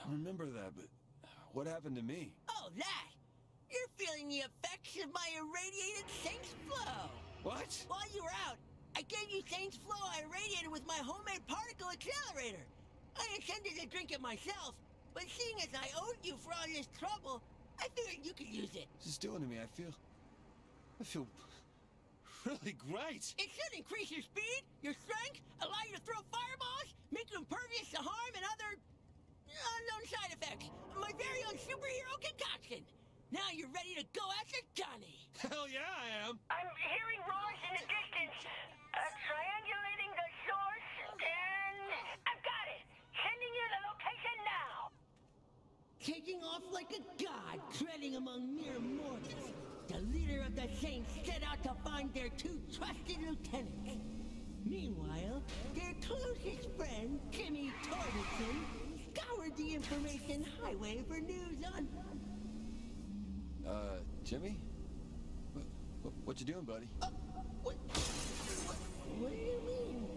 Speaker 2: I remember that, but what happened to me?
Speaker 5: Oh, that! You're feeling the effects of my irradiated Saints Flow!
Speaker 2: What?
Speaker 5: While you were out, I gave you Saints Flow I irradiated with my homemade particle accelerator. I intended to drink it myself, but seeing as I owed you for all this trouble, I figured you could use it.
Speaker 2: This is doing to me. I feel... I feel... really great.
Speaker 5: It should increase your speed, your strength, allow you to throw fireballs, make you impervious to harm and other... unknown side effects. My very own superhero concoction. Now you're ready to go after Johnny.
Speaker 2: Hell yeah, I am.
Speaker 8: I'm hearing roars in the distance. Uh, triangulating the source, and I've got it. Sending you the location now.
Speaker 9: Taking off like a god, treading among mere mortals, the leader of the Saints set out to find their two trusted lieutenants. Meanwhile, their closest friend, Jimmy Torgerson, scoured the information highway for news on...
Speaker 2: Uh, Jimmy? What, what, what you doing, buddy?
Speaker 9: Uh, what, what, what do you mean?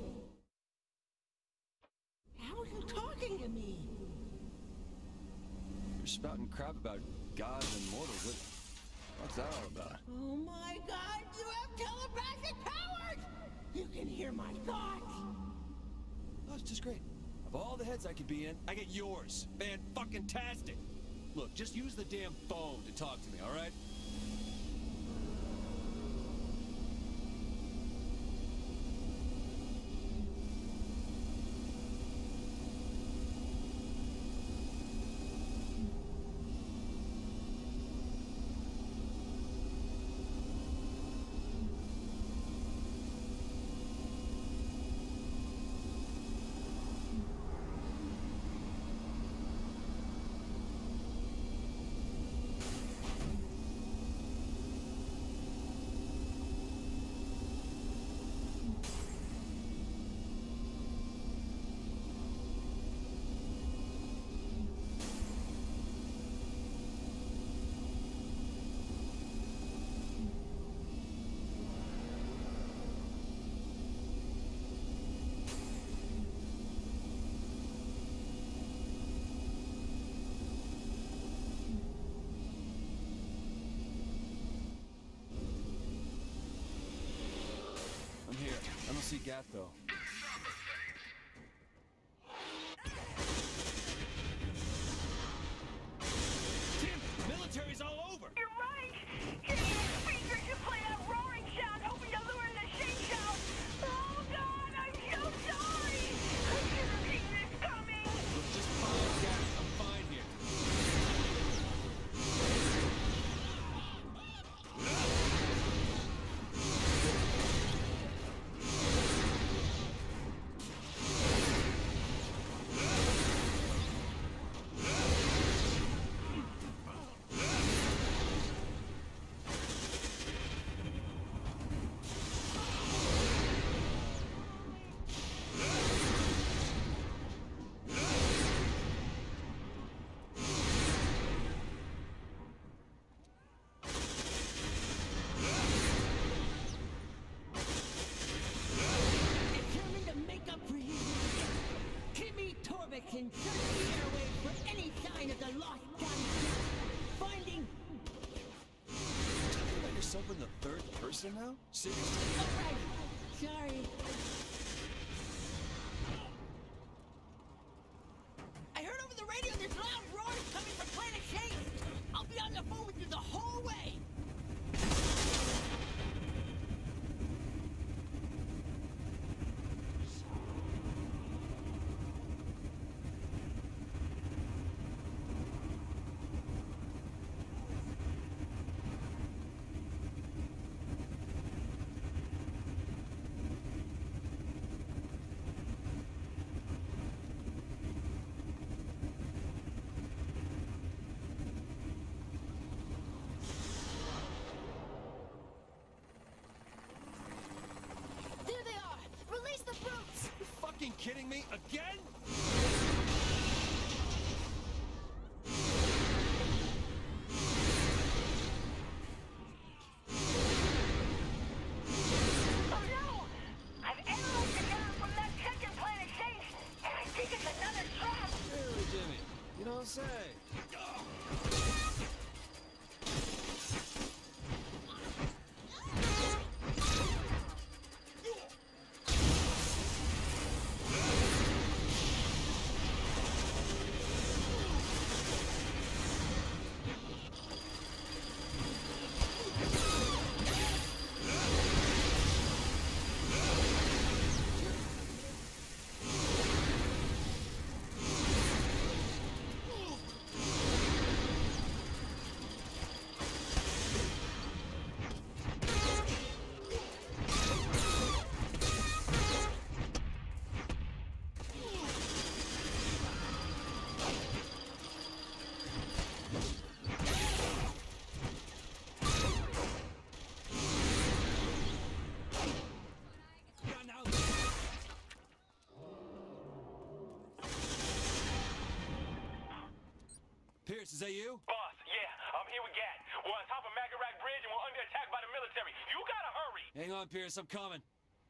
Speaker 9: How are you talking to me?
Speaker 2: You're spouting crap about gods and mortals. What, what's that all about?
Speaker 9: Oh my god, you have telepathic powers! You can hear my thoughts!
Speaker 2: Oh, it's just great. Of all the heads I could be in, I get yours. Fan-fucking-tastic. Look, just use the damn phone to talk to me, all right? I'm here. I don't see Gat, though. Tim, military's all over!
Speaker 8: You're right. Hitting the speakers to play that roaring sound, hoping to lure the Saints out. Oh God, I'm so sorry. I should have seen this coming.
Speaker 2: Look, just follow Gat. I'm fine here.
Speaker 9: Determined to make up for his Jimmy Torgerson searched the airwaves for any sign of the lost Johnny. Finding...
Speaker 2: Talking about yourself in the third person now? Seriously?
Speaker 9: Alright, sorry.
Speaker 5: I heard over the radio there's loud roars coming from Planet Saints. I'll be on the phone with you the whole way.
Speaker 3: There they are! Release the brutes!
Speaker 2: You fucking kidding me? Again?
Speaker 8: Oh no! I've analyzed the sound from that second Planet Saints, and I think it's another trap.
Speaker 2: Really, Jimmy? You don't say.
Speaker 10: Pierce, is that you?
Speaker 11: Boss, yeah, I'm here with Gat. We're on top of Magarac Bridge and we're under attack by the military. You gotta hurry!
Speaker 10: Hang on, Pierce, I'm coming.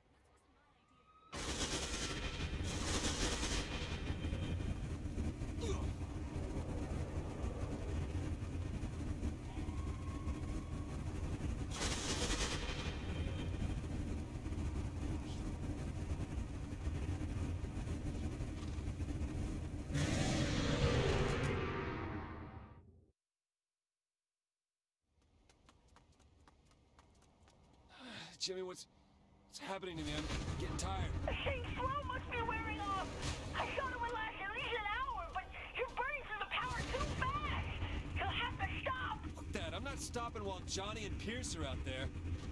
Speaker 10: Jimmy, what's, what's happening to me? I'm getting tired.
Speaker 8: Shane's flow must be wearing off. I thought it would last at least an hour, but you're burning through the power too fast. You'll have to stop.
Speaker 10: Fuck that. I'm not stopping while Johnny and Pierce are out there.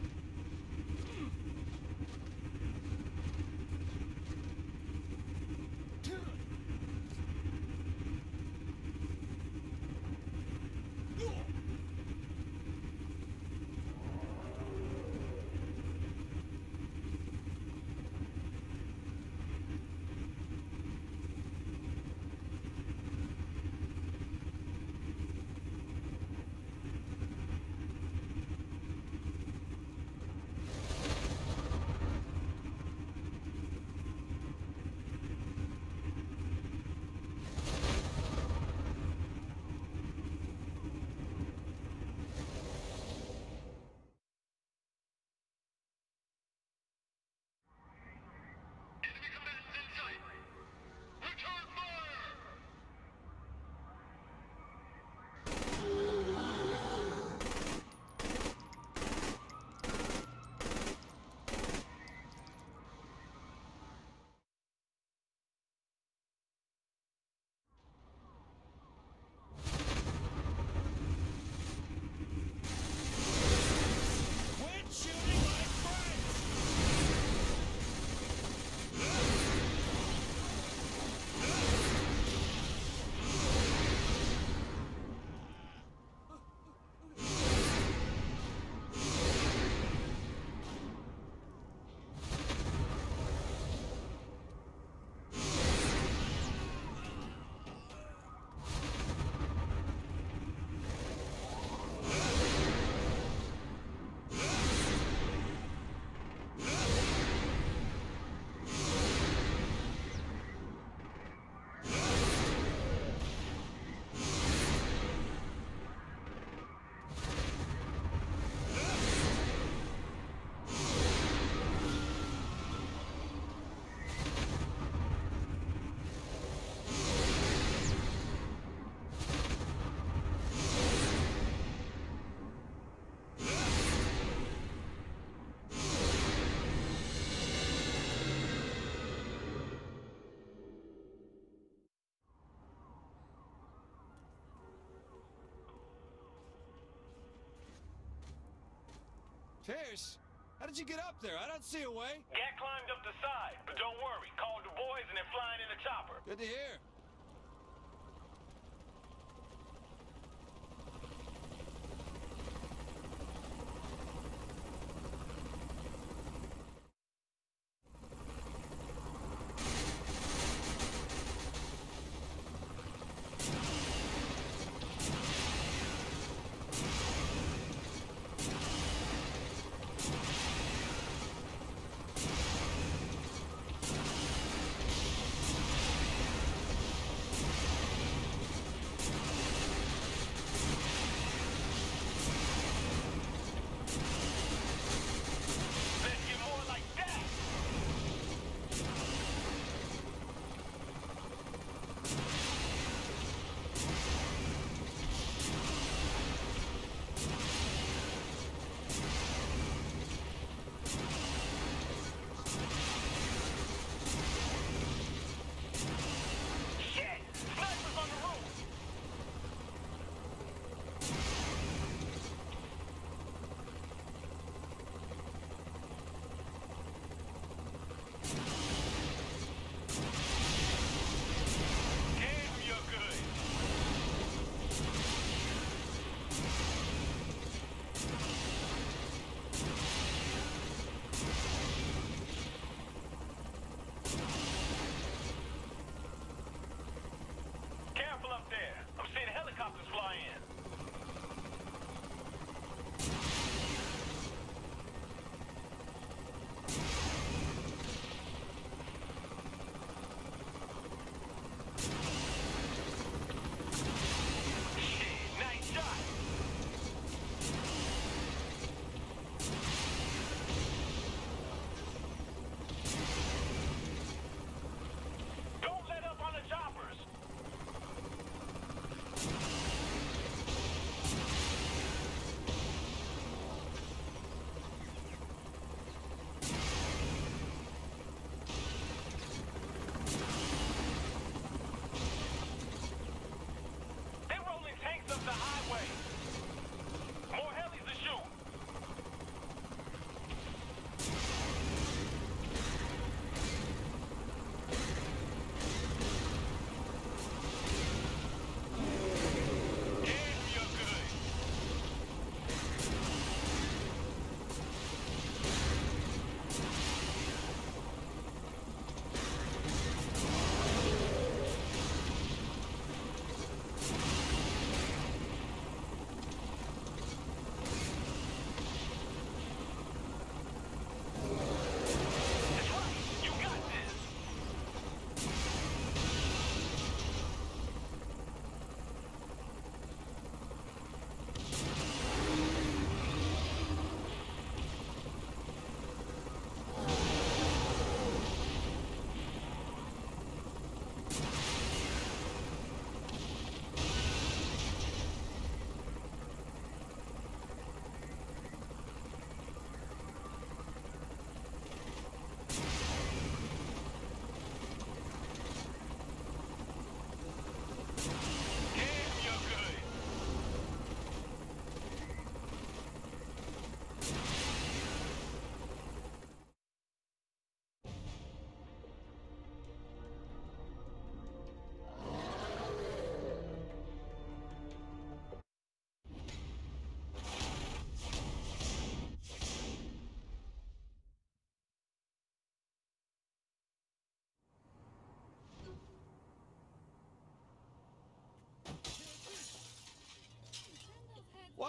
Speaker 10: Pierce, how did you get up there? I don't see a way.
Speaker 11: Gat climbed up the side, but don't worry. Called the boys and they're flying in the chopper.
Speaker 10: Good to hear.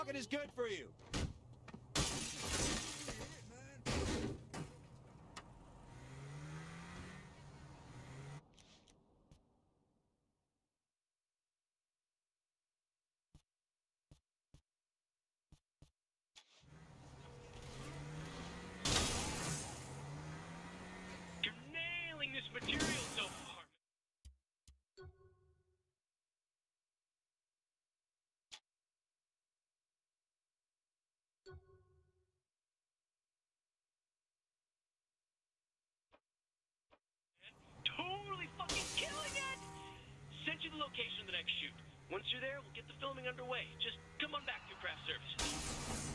Speaker 2: Talking is good for you.
Speaker 11: You're nailing this material so far. Totally fucking killing it! Send you the location of the next shoot. Once you're there, we'll get the filming underway. Just come on back to craft services.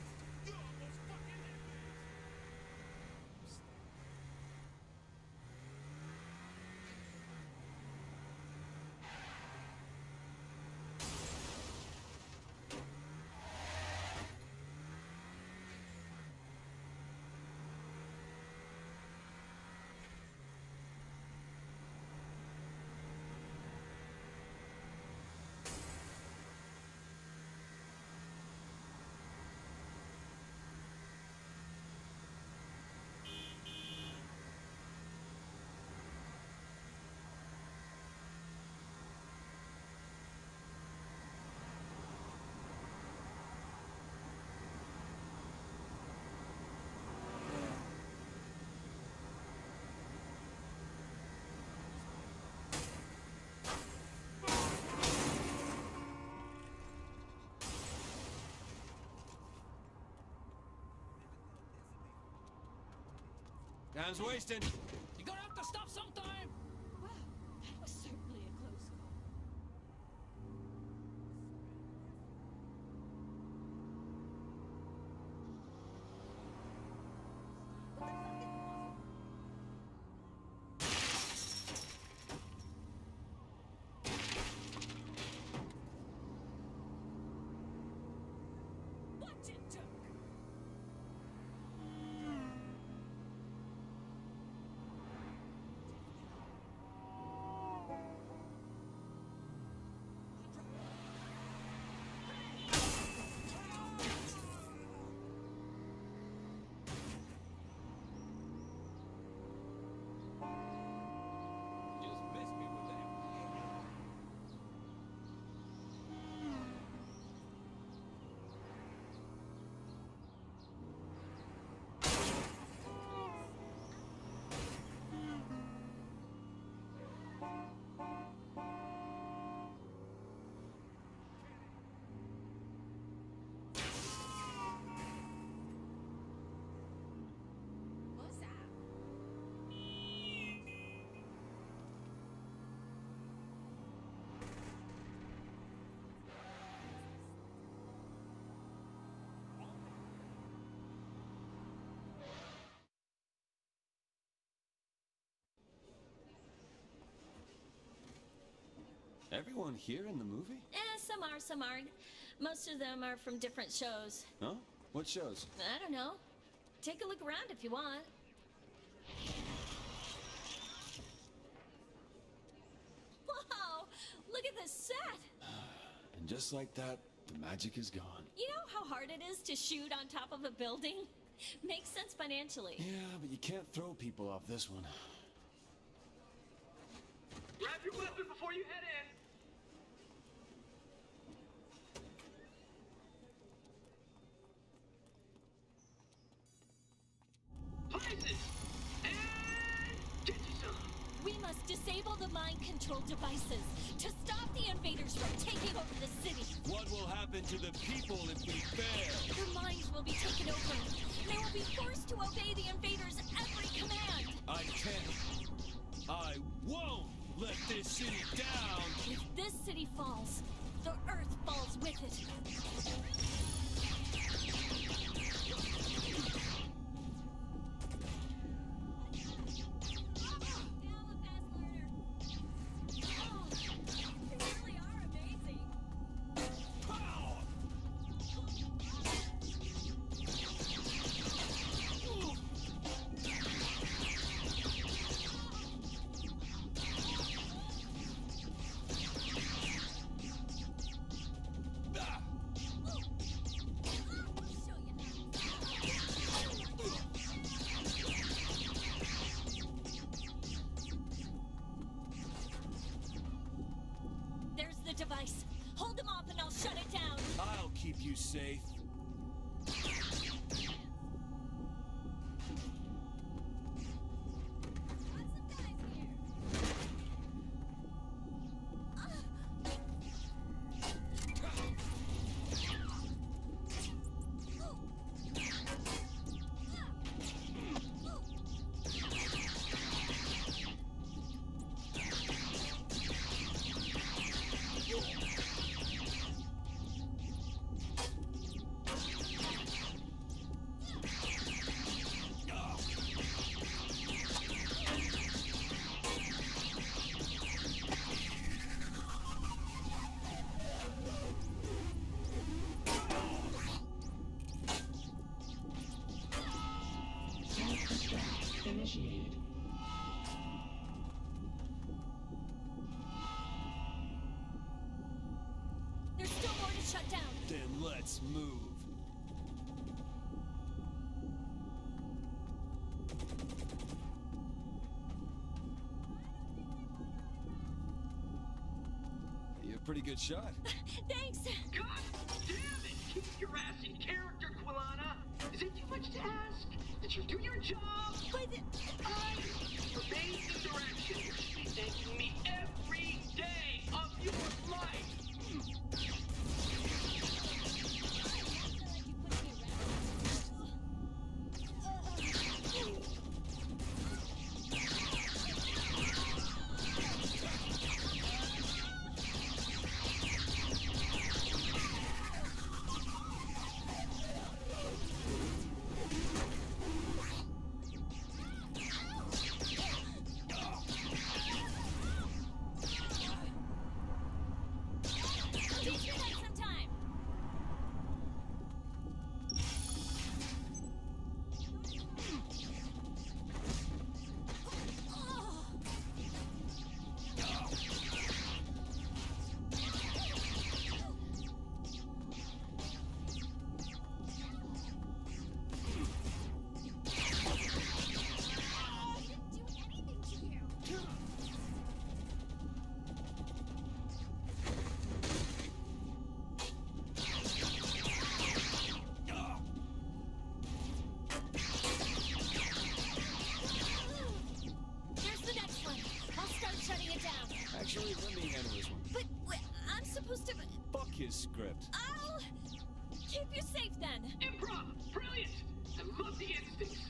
Speaker 2: Time's wasting.
Speaker 6: You're gonna have to stop sometime.
Speaker 3: Wow, that was certainly a close call. Watch it, Duke!
Speaker 10: Just miss me with that.
Speaker 3: What's that?
Speaker 2: Everyone here in the movie?
Speaker 3: Eh, some are, some aren't. Most of them are from different shows.
Speaker 2: Huh? What shows?
Speaker 3: I don't know. Take a look around if you want. Wow! Look at this set!
Speaker 2: And just like that, the magic is gone.
Speaker 3: You know how hard it is to shoot on top of a building? Makes sense financially.
Speaker 2: Yeah, but you can't throw people off this one.
Speaker 1: Grab your weapon before you head in. Places! And get you some.
Speaker 3: We must disable the mind control devices to stop the invaders from taking over the city.
Speaker 2: What will happen to the people if we fail?
Speaker 3: Their minds will be taken over. They will be forced to obey the invaders' every command.
Speaker 2: I can't. I won't let this city down.
Speaker 3: If this city falls, the earth falls with it. device. Hold them off and I'll shut it down.
Speaker 10: I'll keep you safe.
Speaker 12: Initiated.
Speaker 3: There's still more to shut down.
Speaker 10: Then let's move. You're a pretty good shot.
Speaker 3: Thanks.
Speaker 1: God damn it! Keep your ass in character, Quilana! Is it too much to ask? Did you do your job?
Speaker 3: But
Speaker 1: I obeyed the direction. You should be thanking me every day of your life.
Speaker 10: Actually, let me handle this one.
Speaker 3: But wait, I'm supposed to.
Speaker 10: Fuck his script.
Speaker 3: I'll keep you safe then.
Speaker 1: Improv! Brilliant! I love the instincts!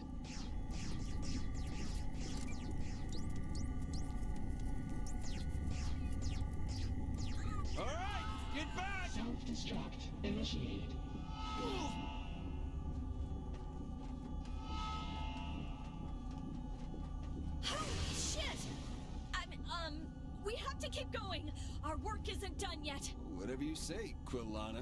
Speaker 10: Alright! Get back!
Speaker 12: Self-destruct initiated.
Speaker 3: Holy shit! I'm, um, we have to keep going. Our work isn't done yet.
Speaker 10: Whatever you say, Quilana.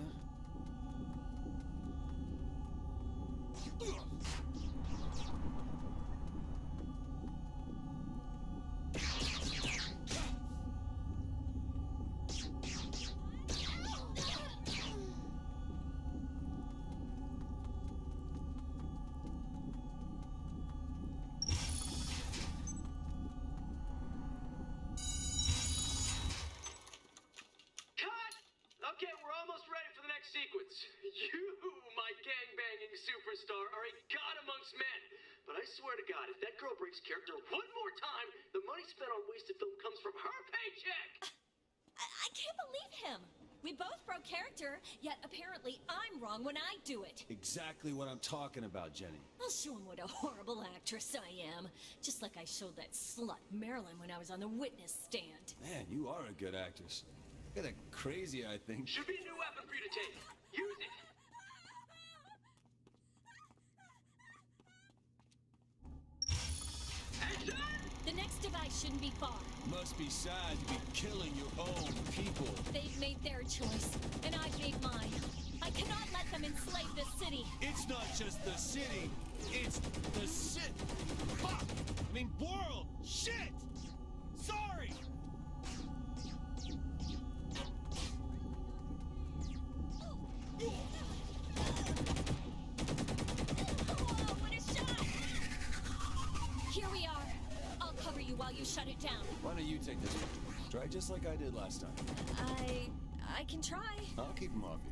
Speaker 1: Okay, we're almost ready for the next sequence. You, my gangbanging superstar, are a god amongst men. But I swear to God, if that girl breaks character one more time, the money spent on wasted film comes from her paycheck!
Speaker 3: I, I can't believe him. We both broke character, yet apparently I'm wrong when I do it.
Speaker 10: Exactly what I'm talking about, Jenny.
Speaker 3: I'll show him what a horrible actress I am. Just like I showed that slut Marilyn when I was on the witness stand.
Speaker 10: Man, you are a good actress. Kinda crazy, I think.
Speaker 1: Should be a new weapon for you to take. Use it! Action!
Speaker 3: The next device shouldn't be far.
Speaker 10: Must be sad to be killing your own people.
Speaker 3: They've made their choice, and I've made mine. I cannot let them enslave this city.
Speaker 10: It's not just the city, it's the cit. Fuck! I mean, world! Shit! Sorry!
Speaker 3: Whoa, what a shot! Here we are. I'll cover you while you shut it down.
Speaker 10: Why don't you take this one?
Speaker 2: Try just like I did last time.
Speaker 3: I... I can try.
Speaker 2: I'll keep him off you.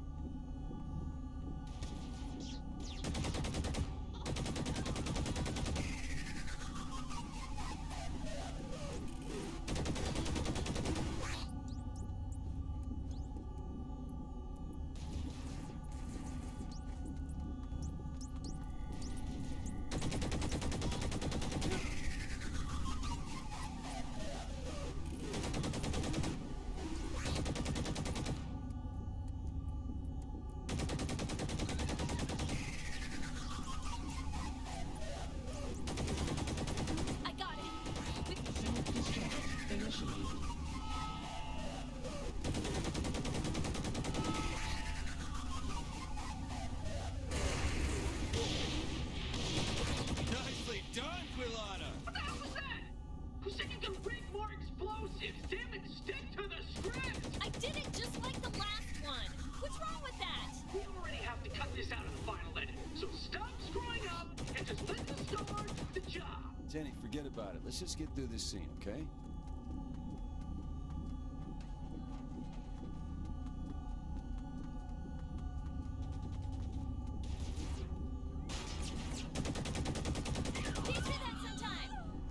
Speaker 10: Nicely done, Quilana!
Speaker 1: What the hell was that? Who said you can bring more explosives? Damn it, stick to the script!
Speaker 3: I did it just like the last one. What's wrong with that?
Speaker 1: We already have to cut this out of the final edit, so stop screwing up and just let the star do the job.
Speaker 2: Jenny, forget about it. Let's just get through this scene, okay?
Speaker 3: Teach me that sometime.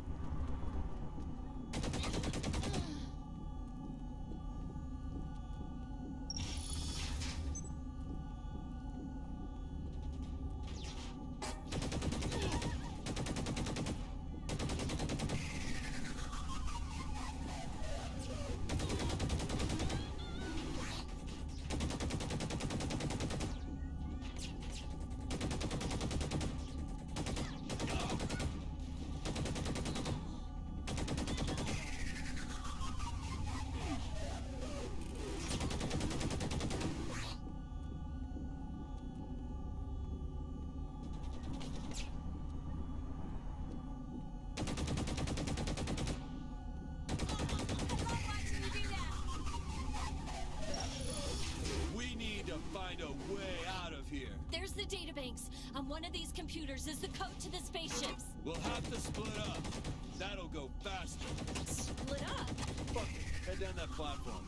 Speaker 10: We need to find a way out of here.
Speaker 3: There's the databanks. On one of these computers is the code to the spaceships.
Speaker 10: We'll have to split up. That'll go faster.
Speaker 3: Split up.
Speaker 2: Fuck it. Head down that platform.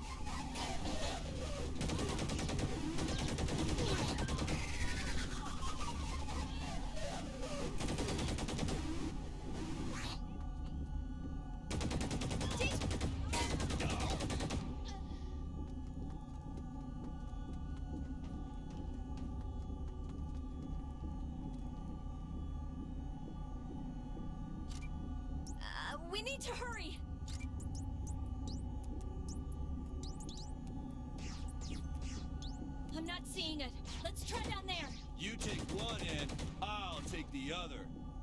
Speaker 3: Uh, we need to hurry. I'm not seeing it. Let's try down there.
Speaker 10: You take one end, I'll take the other.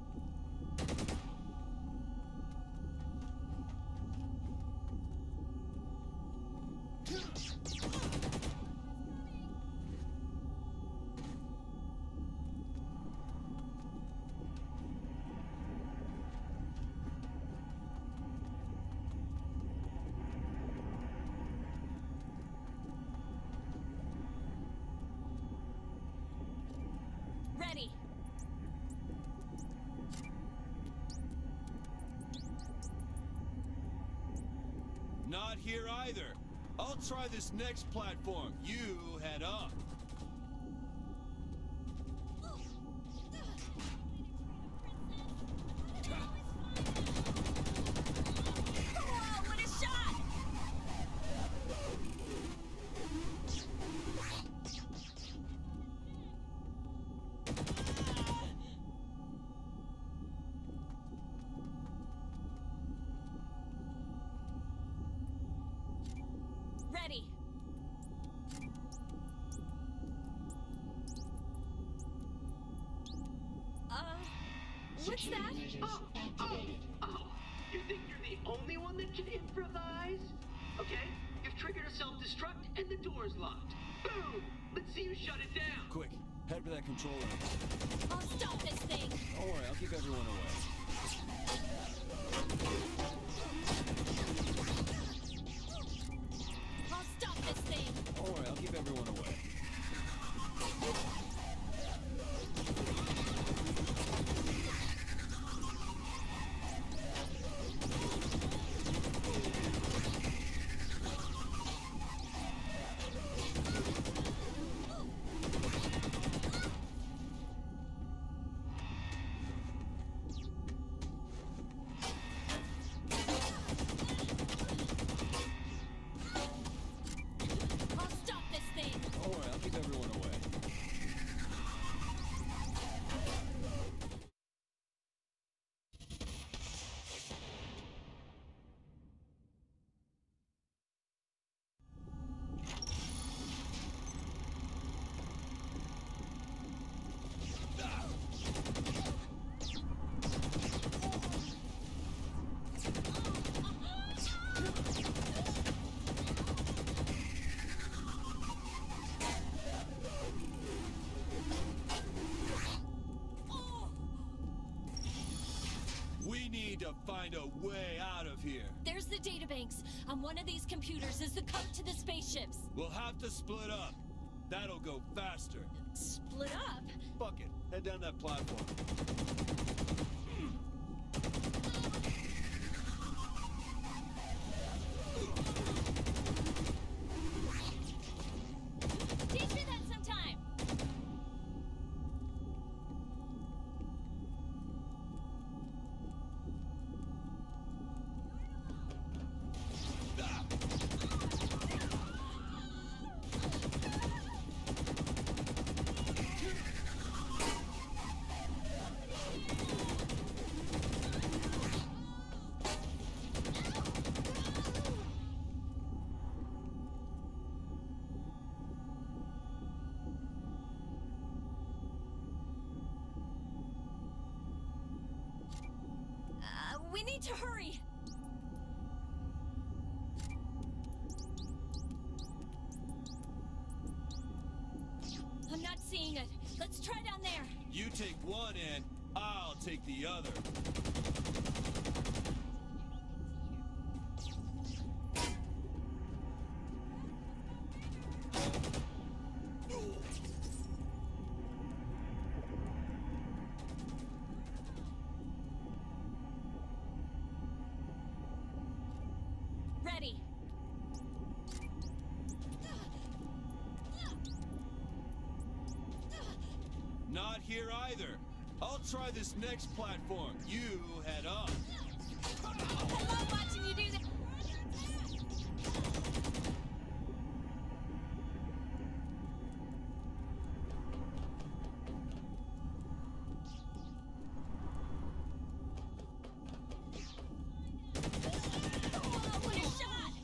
Speaker 3: Ready.
Speaker 10: Not here either. I'll try this next platform. You head up.
Speaker 3: Whoa, what a shot! Ready. Uh, what's that?
Speaker 1: Oh, oh, oh. You think you're the only one that can improvise? Okay, you've triggered a self-destruct and the door's locked. Boom! Let's see you shut it down.
Speaker 2: Quick, head for that control room.
Speaker 3: I'll stop this thing.
Speaker 2: Don't worry, I'll keep everyone away.
Speaker 3: I'll stop this thing.
Speaker 2: Don't worry, I'll keep everyone away.
Speaker 10: need to find a way out of here.
Speaker 3: There's the databanks. On one of these computers is the code to the spaceships.
Speaker 10: We'll have to split up. That'll go faster.
Speaker 3: Split up?
Speaker 10: Fuck it. Head down that platform.
Speaker 3: Teach me that sometime. Uh, we need to hurry. I'm not seeing it. Let's try down there.
Speaker 10: You take one end, I'll take the other.
Speaker 3: Ready.
Speaker 10: Not here either. I'll try this next platform. You head up.
Speaker 3: I love watching you do that. Oh, what a shot!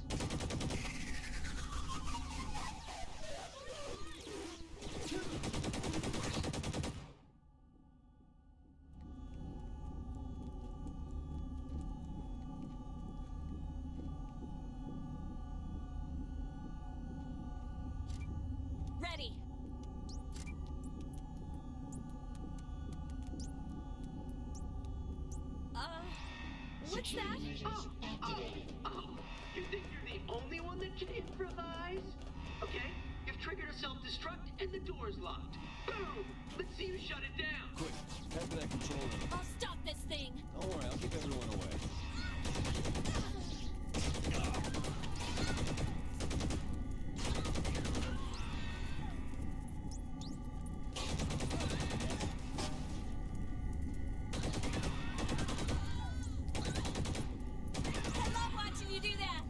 Speaker 3: Ready. Uh, what's that?
Speaker 1: Oh, oh, oh. You think you're the only one that can improvise? Okay, you've triggered a self-destruct and the door's locked. Boom! Let's see you shut it down.
Speaker 2: Quick, head to that control room.
Speaker 3: I'll stop this thing.
Speaker 2: Don't worry, I'll keep everyone away.
Speaker 3: I love watching you do that.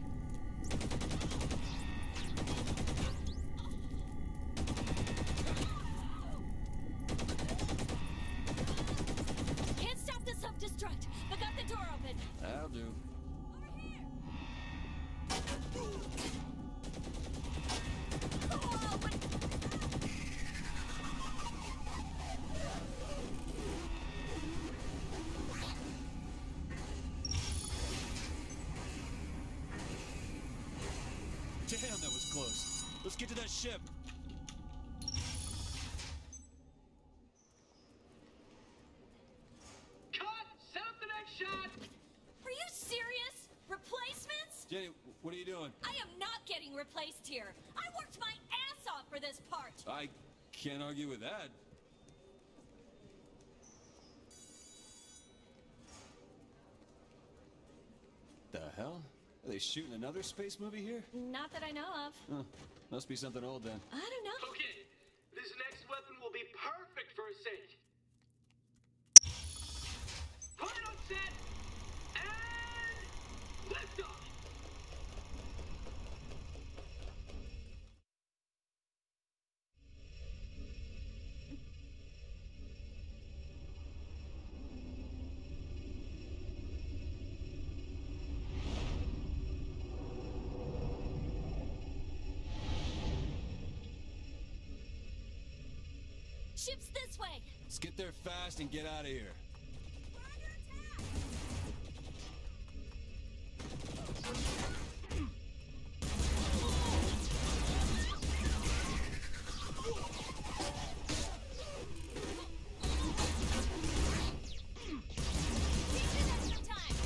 Speaker 3: Can't stop the self-destruct, but got the door open.
Speaker 2: That'll do.
Speaker 3: Over here. Oh, what?
Speaker 10: Damn, that was close. Let's get to that ship.
Speaker 1: Cut! Set up the next shot!
Speaker 3: Are you serious? Replacements?
Speaker 10: Jenny, what are you doing?
Speaker 3: I am not getting replaced here. I worked my ass off for this part.
Speaker 10: I can't argue with that. The hell? Are they shooting another space movie here?
Speaker 3: Not that I know of.
Speaker 10: Huh. Must be something old then.
Speaker 3: I don't know.
Speaker 1: Okay, this next weapon will be perfect for a sink. Put it on set, and lift off.
Speaker 3: Ship's this way.
Speaker 10: Let's get there fast and get out of here.
Speaker 3: Teach me that sometime.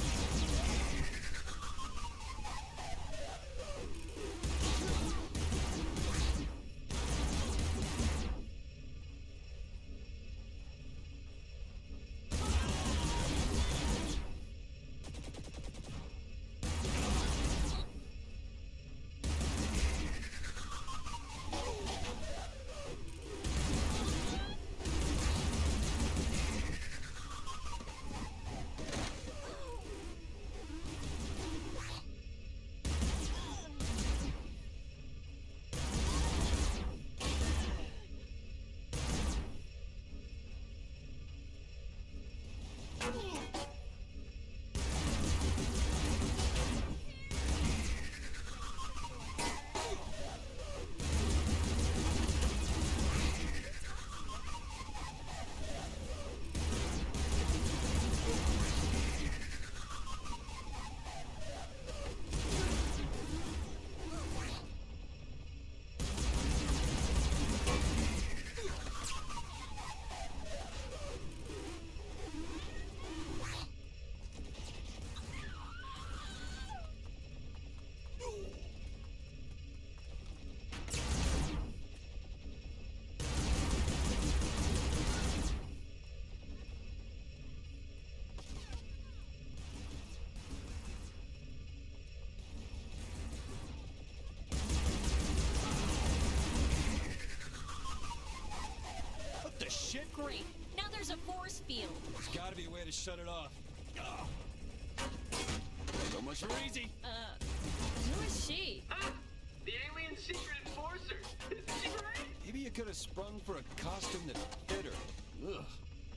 Speaker 10: shit?
Speaker 3: Great. Now there's a force field.
Speaker 10: There's gotta be a way to shut it off. Ugh. So much for easy.
Speaker 3: Uh, who is she?
Speaker 1: Ah, the alien secret enforcer. Isn't she great?
Speaker 10: Maybe you could have sprung for a costume that fit her. Ugh.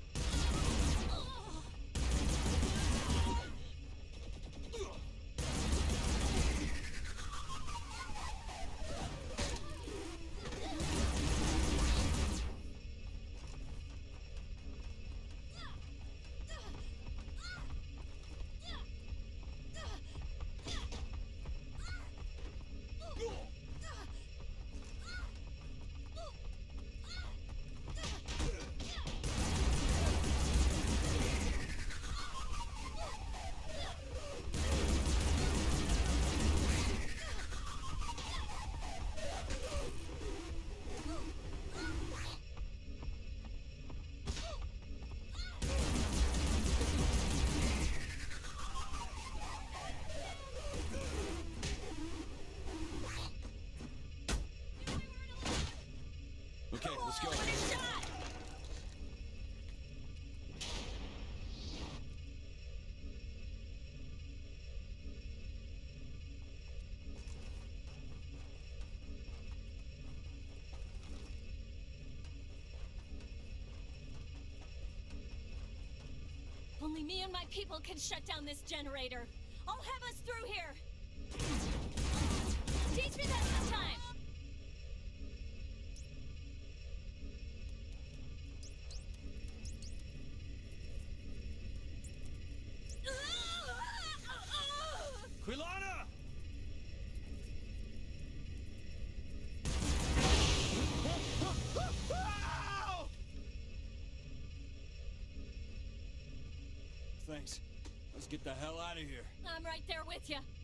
Speaker 10: Okay, let's go.
Speaker 3: Only me and my people can shut down this generator. I'll have us through here. Teach me that sometime.
Speaker 10: Quilana! Thanks. Let's get the hell out of here.
Speaker 3: I'm right there with you.